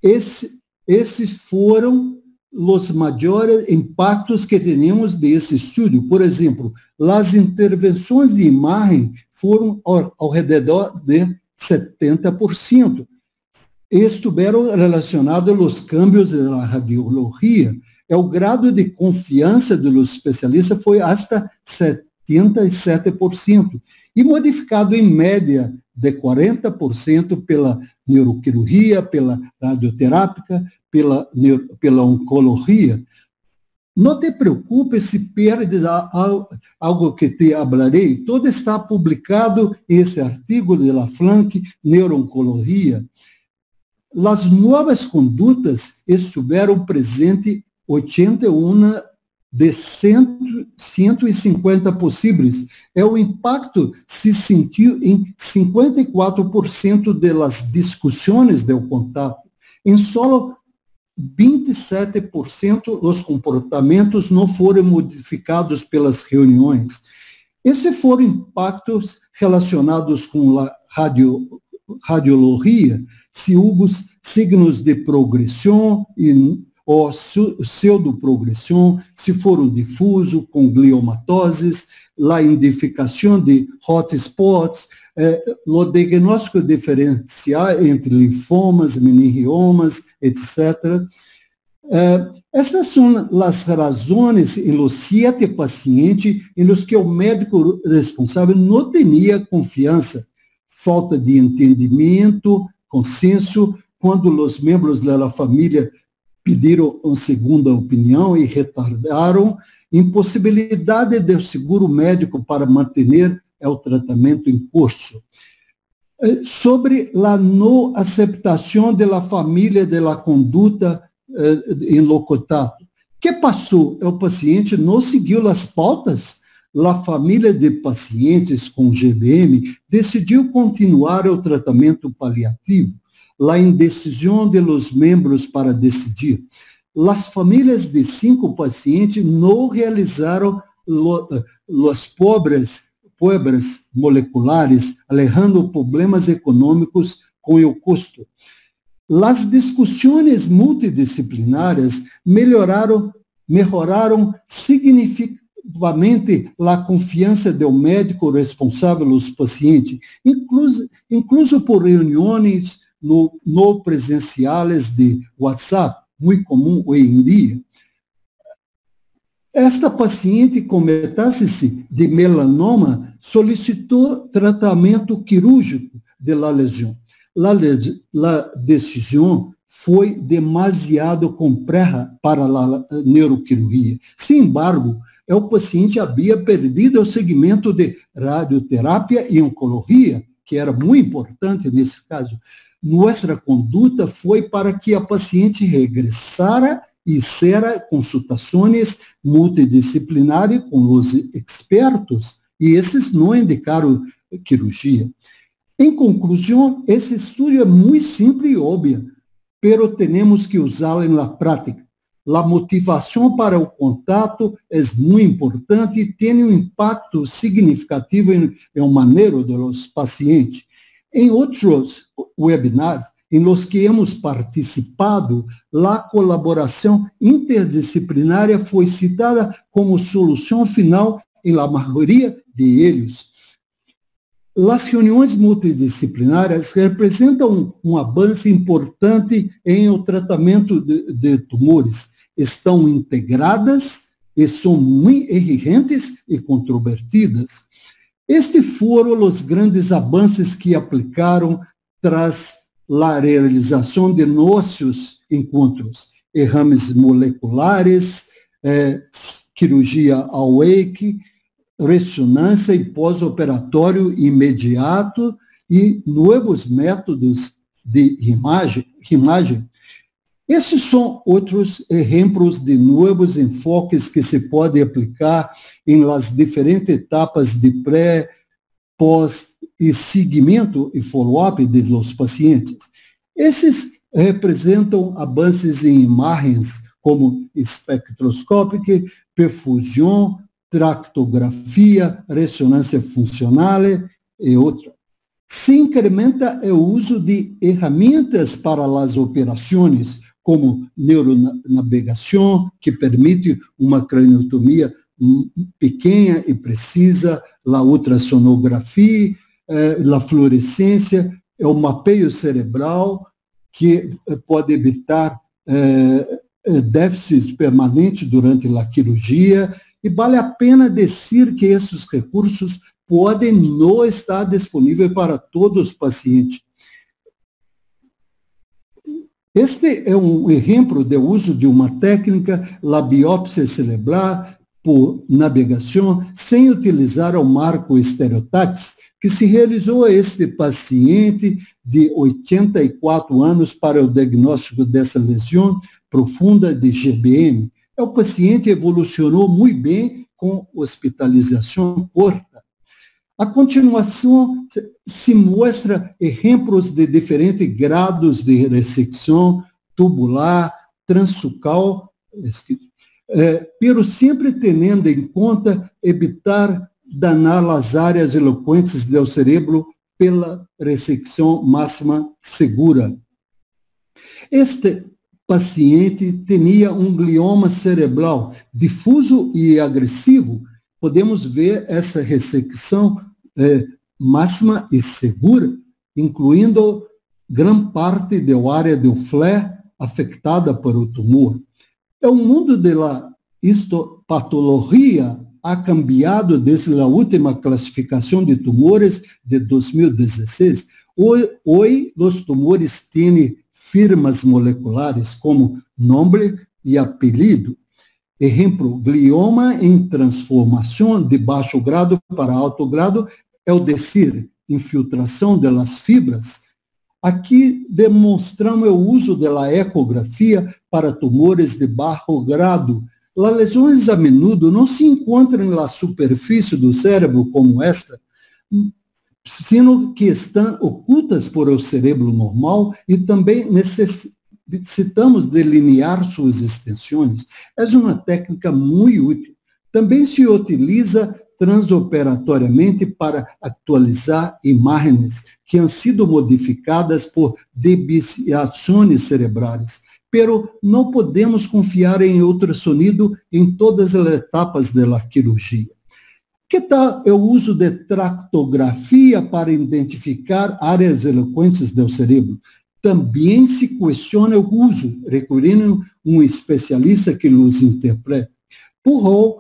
Speaker 3: Esses foram os maiores impactos que temos desse estudo. Por exemplo, as intervenções de imagem foram ao redor de 70%. Estiveram relacionados aos câmbios na radiologia. O grado de confiança dos especialistas foi hasta 87%, e modificado em média de 40% pela neuroquirurgia, pela radioterápica, pela oncologia. Não te preocupes se perdes algo que te falarei. Todo está publicado esse artigo de Laflanc, Neurooncologia. As novas condutas estiveram presentes 81 de 150 possíveis. O impacto se sentiu em 54% das discussões do contato. Em solo 27% dos comportamentos não foram modificados pelas reuniões. Esses foram impactos relacionados com a radiologia, se houve signos de progressão ou pseudoprogressão, se foram difusos com gliomatoses, a identificação de hotspots, o diagnóstico diferencial entre linfomas, meningiomas, etc. Estas são as razões em los 7 pacientes em los que o médico responsável não tinha confiança, falta de entendimento, consenso, quando os membros da família pediram uma segunda opinião e retardaram, impossibilidade do seguro médico para manter o tratamento em curso. Sobre a não aceitação da família da conduta em locotato. O que passou? O paciente não seguiu as pautas? A família de pacientes com GBM decidiu continuar o tratamento paliativo. A indecisão de los membros para decidir. As famílias de 5 pacientes não realizaram as pobres moleculares, alegando problemas econômicos com o custo. As discussões multidisciplinares melhoraram significativamente a confiança do médico responsável dos pacientes, incluso por reuniões no presenciais de WhatsApp, muito comum hoje em dia. Esta paciente com metástase de melanoma solicitou tratamento quirúrgico da lesão. A decisão foi demasiado complexa para a neuroquirurgia. Sin embargo, o paciente havia perdido o segmento de radioterapia e oncologia, que era muito importante nesse caso. Nossa conduta foi para que a paciente regressara e hiciera consultações multidisciplinares com os expertos, e esses não indicaram cirurgia. Em conclusão, esse estudo é muito simples e óbvio, pero temos que usá-lo na prática. A motivação para o contato é muito importante e tem um impacto significativo no manejo dos pacientes. Em outros webinars, em los que hemos participado, a colaboração interdisciplinária foi citada como solução final em la maioria de eles. As reuniões multidisciplinárias representam um avanço importante em o tratamento de tumores. Estão integradas e são muito exigentes e controvertidas. Estes foram os grandes avanços que aplicaram tras a realização de nossos encontros, exames moleculares, cirurgia awake, ressonância e pós-operatório imediato e novos métodos de imagem. Esses são outros exemplos de novos enfoques que se podem aplicar em las diferentes etapas de pré, pós e seguimento e follow-up dos pacientes. Esses representam avanços em imagens como espectroscópica, perfusão, tractografia, ressonância funcional e outras. Se incrementa o uso de ferramentas para as operações, como neuronavegação, que permite uma craniotomia pequena e precisa, a ultrassonografia, a fluorescência, o mapeio cerebral, que pode evitar déficit permanente durante a cirurgia, e vale a pena dizer que esses recursos podem não estar disponíveis para todos os pacientes. Este é um exemplo de uso de uma técnica, a biópsia cerebral por navegação, sem utilizar o marco estereotaxis, que se realizou a este paciente de 84 anos para o diagnóstico dessa lesão profunda de GBM. O paciente evolucionou muito bem com hospitalização curta. A continuação se mostra exemplos de diferentes grados de ressecção tubular, transsucal, pero sempre tendo em conta evitar danar as áreas eloquentes do cérebro pela ressecção máxima segura. Este paciente tinha um glioma cerebral difuso e agressivo. Podemos ver essa ressecção máxima e segura, incluindo grande parte da área do flare afetada por o tumor. O mundo da histopatologia ha cambiado desde a última classificação de tumores de 2016. Hoje, os tumores têm firmas moleculares como nome e apelido. Exemplo, glioma em transformação de baixo grado para alto grado, é decir, infiltração das fibras. Aqui demonstramos o uso da ecografia para tumores de baixo grado. As lesões a menudo não se encontram na superfície do cérebro como esta, sino que estão ocultas por o cérebro normal e também necessitamos delinear suas extensões. É uma técnica muito útil. Também se utiliza transoperatoriamente para atualizar imagens que han sido modificadas por desviações cerebrais. Pero não podemos confiar em ultrassonido em todas as etapas da cirurgia. Que tal o uso de tractografia para identificar áreas eloquentes do cérebro? Também se questiona o uso, recorrendo a um especialista que os interprete. Por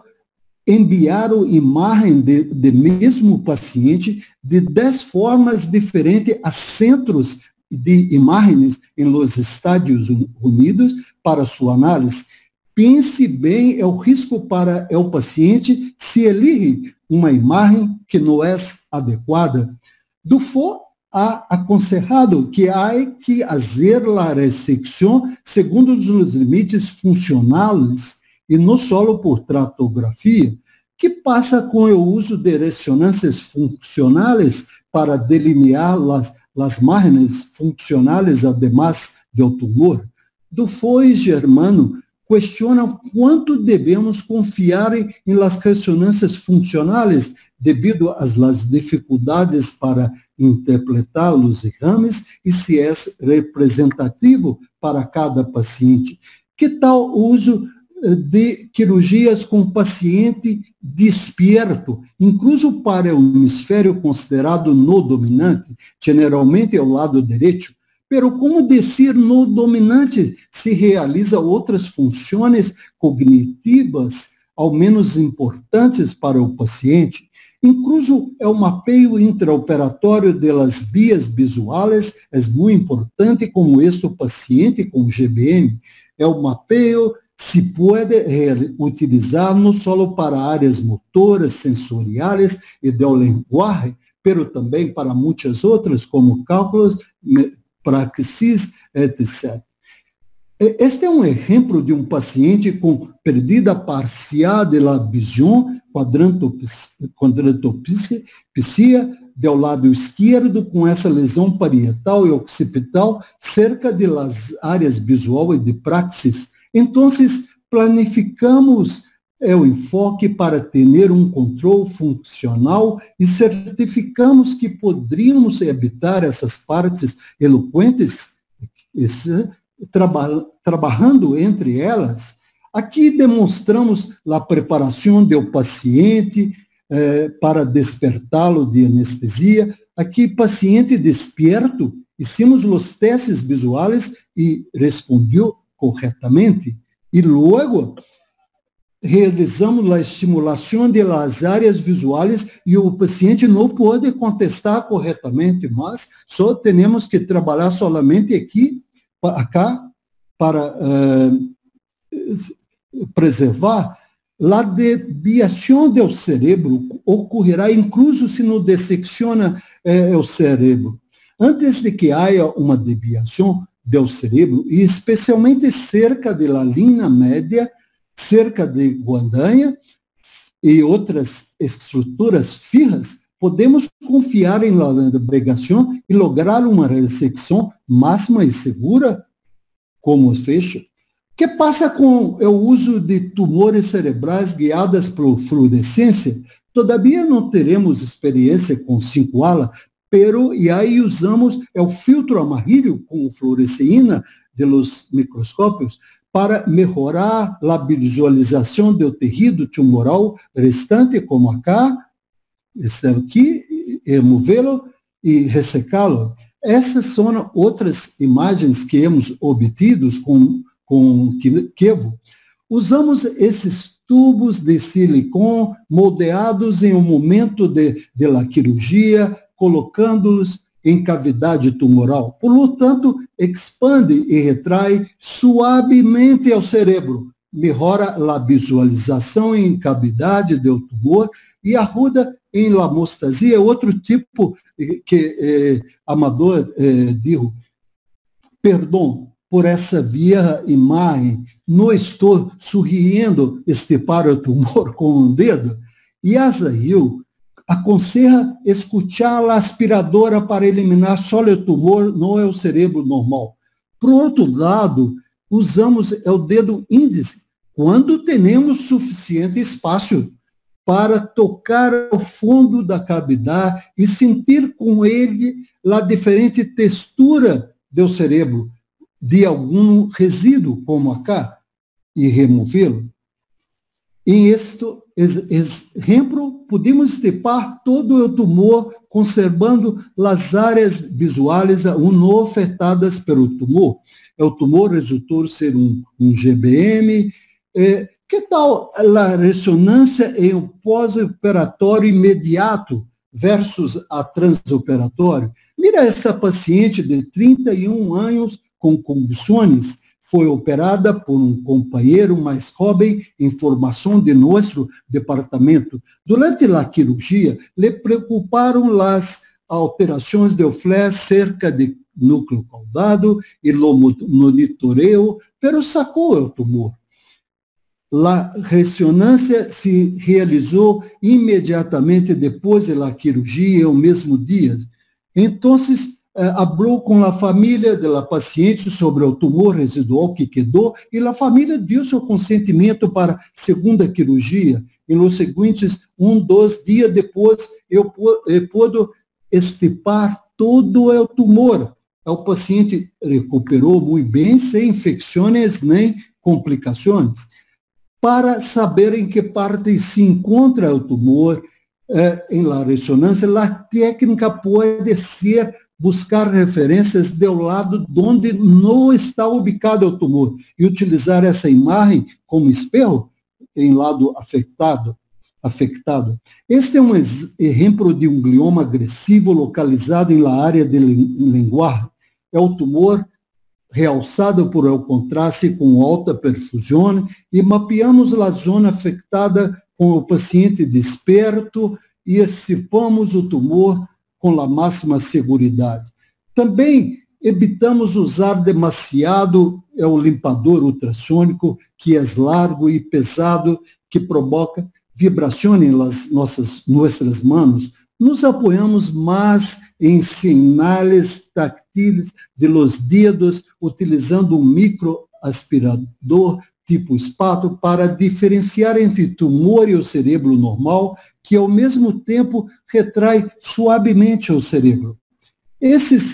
Speaker 3: enviaram imagem de mesmo paciente de 10 formas diferentes a centros de imagens em los Estados Unidos para sua análise. Pense bem o risco para o paciente se elige uma imagem que não é adequada. Dufour ha aconselhado que há que fazer a ressecção segundo os limites funcionais e não só por tractografia, que passa com o uso de ressonâncias funcionais para delinear as margens funcionais, además do tumor. Dufour e Germano questionam quanto devemos confiar em las ressonâncias funcionais devido às dificuldades para interpretar os exames e se é representativo para cada paciente. Que tal o uso de cirurgias com paciente despierto, incluso para o hemisfério considerado no dominante, geralmente ao lado direito? Pero como dizer no dominante se realiza outras funções cognitivas ao menos importantes para o paciente? Incluso o mapeio intraoperatório das vias visuais é muito importante, como este paciente com GBM. O mapeio se pode utilizar não só para áreas motoras, sensoriais e do linguagem, pero também para muitas outras, como cálculos, praxis, etc. Este é um exemplo de um paciente com perda parcial da visão, quadrantopsia, do lado esquerdo, com essa lesão parietal e occipital, cerca das áreas visual e de praxis. Então, planificamos o enfoque para ter um controle funcional e certificamos que poderíamos evitar essas partes eloquentes, trabalhando entre elas. Aqui demonstramos a preparação do paciente para despertá-lo de anestesia. Aqui, paciente desperto, hicimos os testes visuais e respondeu corretamente. E logo realizamos a estimulação das áreas visuais e o paciente não pode contestar corretamente, mas só temos que trabalhar solamente acá para preservar. A desviação do cérebro ocorrerá incluso se não dissecciona o cérebro. Antes de que haja uma desviação do cérebro, e especialmente cerca da linha média, cerca de guandanha e outras estruturas fijas, podemos confiar em la navegação e lograr uma ressecção máxima e segura, como o fecho. O que passa com o uso de tumores cerebrais guiadas por fluorescência? Todavia não teremos experiência com 5-ala, pero e aí usamos o filtro amarillo com fluoresceína de los microscópios para melhorar a visualização do tecido tumoral restante, como acá, este aqui, removê-lo e ressecá-lo. Essas são outras imagens que hemos obtido com Kevo. Usamos esses tubos de silicone moldeados em um momento de la cirurgia, colocando-os em cavidade tumoral. Portanto, expande e retrai suavemente ao cérebro, melhora a visualização em cavidade do tumor e ajuda em la hemostasia, outro tipo que Amador disse, perdão por essa vieja imagem, não estou sorrindo para o tumor com um dedo, e Azahiel aconselha escutar a aspiradora para eliminar só o tumor, não é o cérebro normal. Por outro lado, usamos o dedo índice quando temos suficiente espaço para tocar o fundo da cavidade e sentir com ele a diferente textura do cérebro, de algum resíduo, como acá, e removê-lo. Em este exemplo, podemos estipar todo o tumor, conservando as áreas visuais não afetadas pelo tumor. O tumor resultou ser um GBM. Que tal a ressonância em um pós-operatório imediato versus a transoperatório? Mira essa paciente de 31 anos com convulsões, foi operada por um companheiro mais jovem em formação de nosso departamento. Durante a cirurgia, lhe preocuparam as alterações do flash cerca de núcleo caudado e lo monitoreou, pero sacou o tumor. A ressonância se realizou imediatamente depois da cirurgia, o mesmo dia. Então, falou com a família da paciente sobre o tumor residual que quedou e a família deu seu consentimento para a segunda cirurgia. E nos seguintes 2 dias depois, eu pude extirpar todo o tumor. O paciente recuperou muito bem, sem infecções nem complicações. Para saber em que parte se encontra o tumor em la ressonância, a técnica pode ser buscar referências do lado onde não está ubicado o tumor e utilizar essa imagem como espelho em lado afetado. Este é um exemplo de um glioma agressivo localizado em la área de linguagem. É o tumor realçado por o contraste com alta perfusão e mapeamos a zona afetada com o paciente desperto e extirpamos o tumor com a máxima segurança. Também evitamos usar demasiado o limpador ultrassônico, que é largo e pesado, que provoca vibração nas nossas mãos. Nos apoiamos mais em sinais táctiles de los dedos, utilizando um microaspirador tipo espátula para diferenciar entre tumor e o cérebro normal, que ao mesmo tempo retrai suavemente o cérebro. Em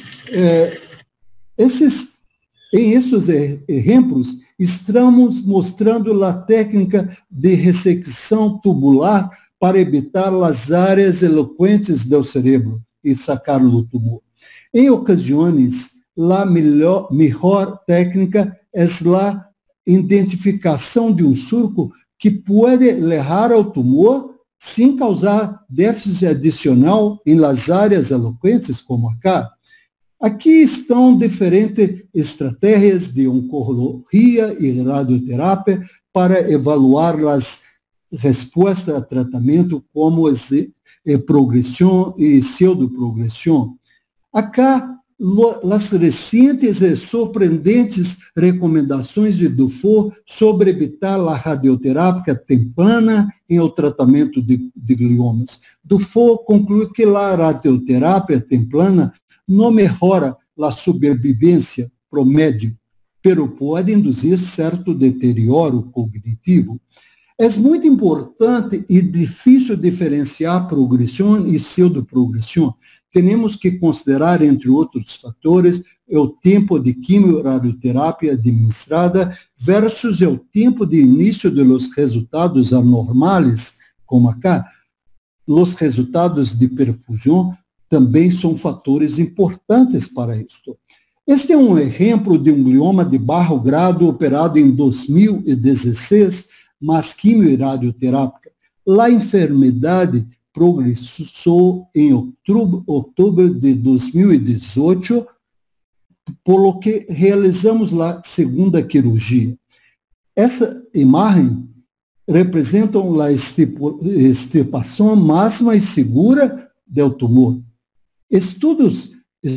Speaker 3: esses exemplos, estamos mostrando a técnica de ressecção tubular para evitar as áreas eloquentes do cérebro e sacar o tumor. Em ocasiões, a melhor técnica é a identificação de um surco que pode levar ao tumor sem causar déficit adicional em las áreas eloquentes, como acá. Aqui estão diferentes estratégias de oncologia e radioterapia para avaliar as respostas a tratamento como progressão e pseudoprogressão. Acá, as recentes e surpreendentes recomendações de Dufour sobre evitar a radioterapia temprana em o tratamento de gliomas. Dufour conclui que a radioterapia temprana não melhora a sobrevivência promédio, pero pode induzir certo deterioro cognitivo. É muito importante e difícil diferenciar progressão e pseudoprogressão. Temos que considerar, entre outros fatores, o tempo de quimioradioterapia administrada versus o tempo de início dos resultados anormais, como acá. Os resultados de perfusão também são fatores importantes para isto. Este é um exemplo de um glioma de baixo grado operado em 2016, mas quimioradioterápica. A enfermidade progressou em outubro de 2018, por que realizamos a segunda cirurgia. Essa imagem representa a extirpação máxima e segura do tumor. Estudos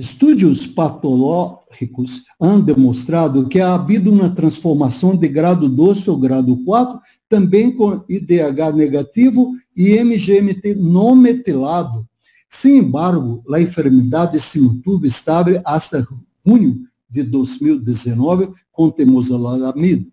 Speaker 3: patológicos han demonstrado que ha havido uma transformação de grado 2 para o grado 4, também com IDH negativo e MGMT não metilado. Sem embargo, a enfermidade se mantuvo estável até junho de 2019 com temozolomida.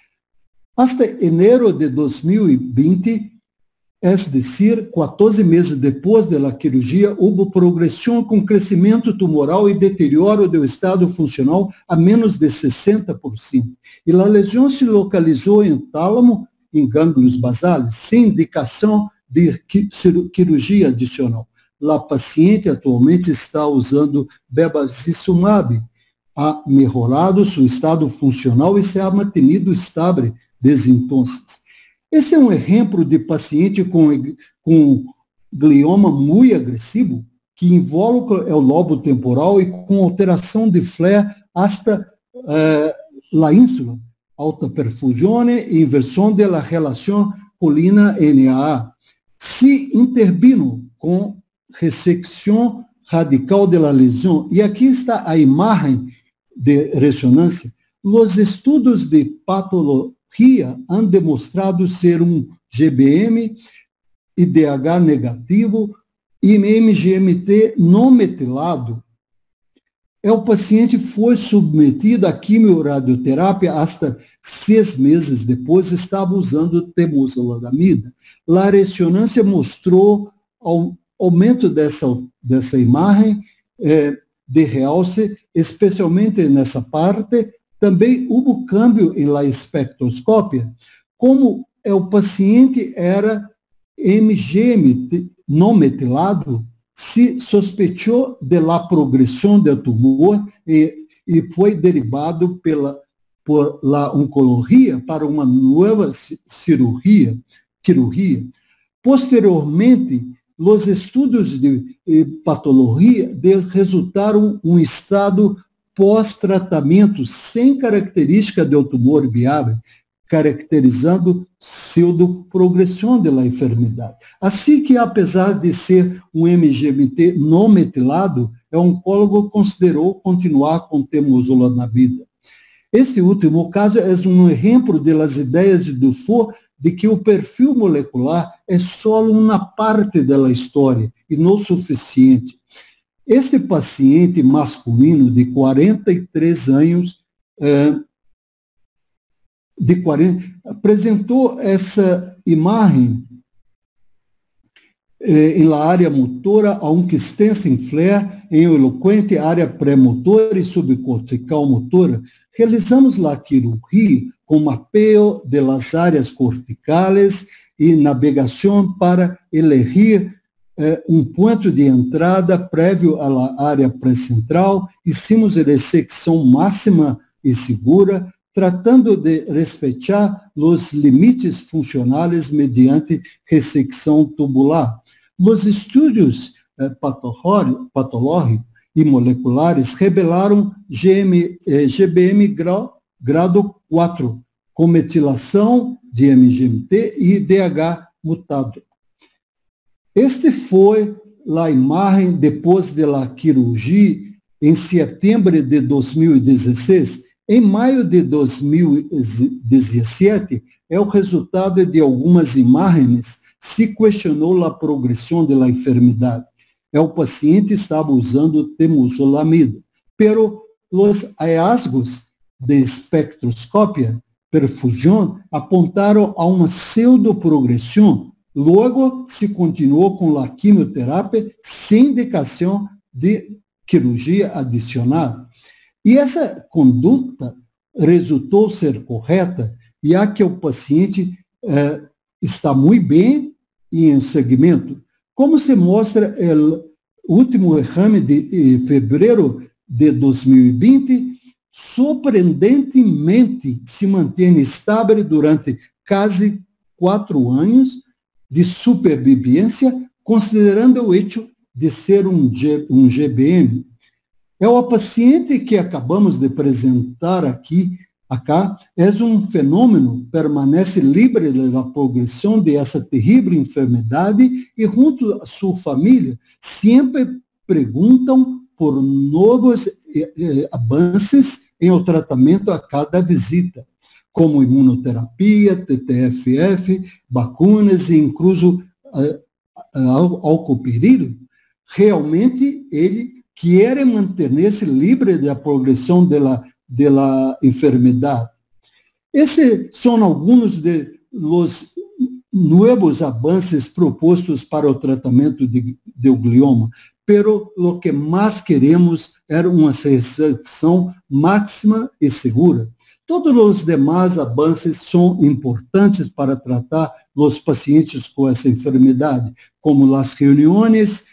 Speaker 3: Até enero de 2020, es decir, 14 meses depois da cirurgia, houve progressão com crescimento tumoral e deterioro do estado funcional a menos de 60%. E a lesão se localizou em tálamo, em gânglios basais, sem indicação de cirurgia adicional. A paciente atualmente está usando bevacizumab, ha melhorado seu estado funcional e se ha mantido estável desde então. Esse é um exemplo de paciente com glioma muito agressivo, que envolve o lobo temporal e com alteração de flare hasta a ínsula, alta perfusão e inversão da relação colina-NAA. Se intervino com ressecção radical da lesão, e aqui está a imagem de ressonância, os estudos de patologia han demonstrado ser um GBM, IDH negativo e MGMT não metilado. O paciente foi submetido à quimioradioterapia hasta 6 meses depois, estava usando temozolomida. A ressonância mostrou aumento dessa imagem de realce, especialmente nessa parte. Também houve câmbio na espectroscópia, como o paciente era MGMT não metilado, se sospechou da progressão do tumor e foi derivado por la oncologia para uma nova cirurgia. Posteriormente, os estudos de patologia resultaram um estado pós-tratamento sem característica do tumor viável, caracterizando pseudoprogressão da enfermidade. Assim que, apesar de ser um MGMT não metilado, o oncólogo considerou continuar com temozolomida. Este último caso é um exemplo das ideias de Dufour de que o perfil molecular é só uma parte da história e não suficiente. Este paciente masculino de 43 anos apresentou essa imagem em la área motora, aunque extensa em flare, em eloquente área pré-motora e subcortical motora. Realizamos a cirurgia com mapeio de las áreas corticales e navegação para elegir um ponto de entrada prévio à área pré-central. Hicimos a ressecção máxima e segura tratando de respeitar os limites funcionais mediante ressecção tubular. Os estudos patológicos e moleculares revelaram GBM grau 4, com metilação de MGMT e DH mutado. Este foi a imagem depois da cirurgia em setembro de 2016. Em maio de 2017, é o resultado de algumas imagens, se questionou a progressão da enfermidade. O paciente estava usando temozolomida, pero os hallazgos de espectroscópia perfusão apontaram a uma pseudoprogressão. Logo, se continuou com a quimioterapia sem indicação de cirurgia adicional. E essa conduta resultou ser correta, já que o paciente está muito bem e em seguimento. Como se mostra o último exame de fevereiro de 2020, surpreendentemente se mantém estável durante quase 4 anos de supervivência, considerando o hecho de ser um GBM. O paciente que acabamos de apresentar acá, é um fenômeno, permanece livre da progressão dessa terrível enfermidade e, junto à sua família, sempre perguntam por novos avanços em o tratamento a cada visita, como imunoterapia, TTFF, vacinas e incluso alcopirídeo. Realmente, ele quer manter-se livre da progressão da enfermidade. Esses são alguns dos novos avanços propostos para o tratamento do glioma, pero o que mais queremos é uma resecção máxima e segura. Todos os demais avanços são importantes para tratar os pacientes com essa enfermidade, como as reuniões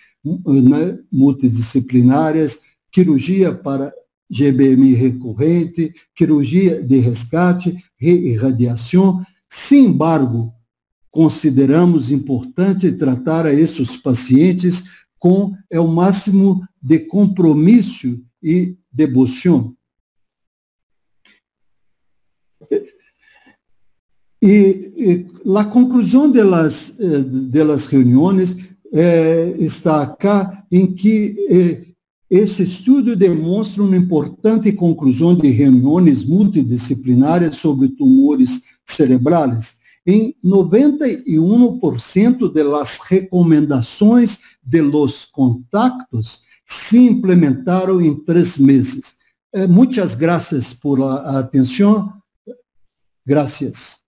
Speaker 3: multidisciplinares, cirurgia para GBM recorrente, cirurgia de resgate, reirradiação. Sem embargo, consideramos importante tratar a esses pacientes com o máximo de compromisso e devoção. E a conclusão das reuniões está acá, em que esse estudo demonstra uma importante conclusão de reuniões multidisciplinares sobre tumores cerebrais. Em 91% das recomendações de los contactos se implementaram em 3 meses. Muitas graças por a atenção. Gracias.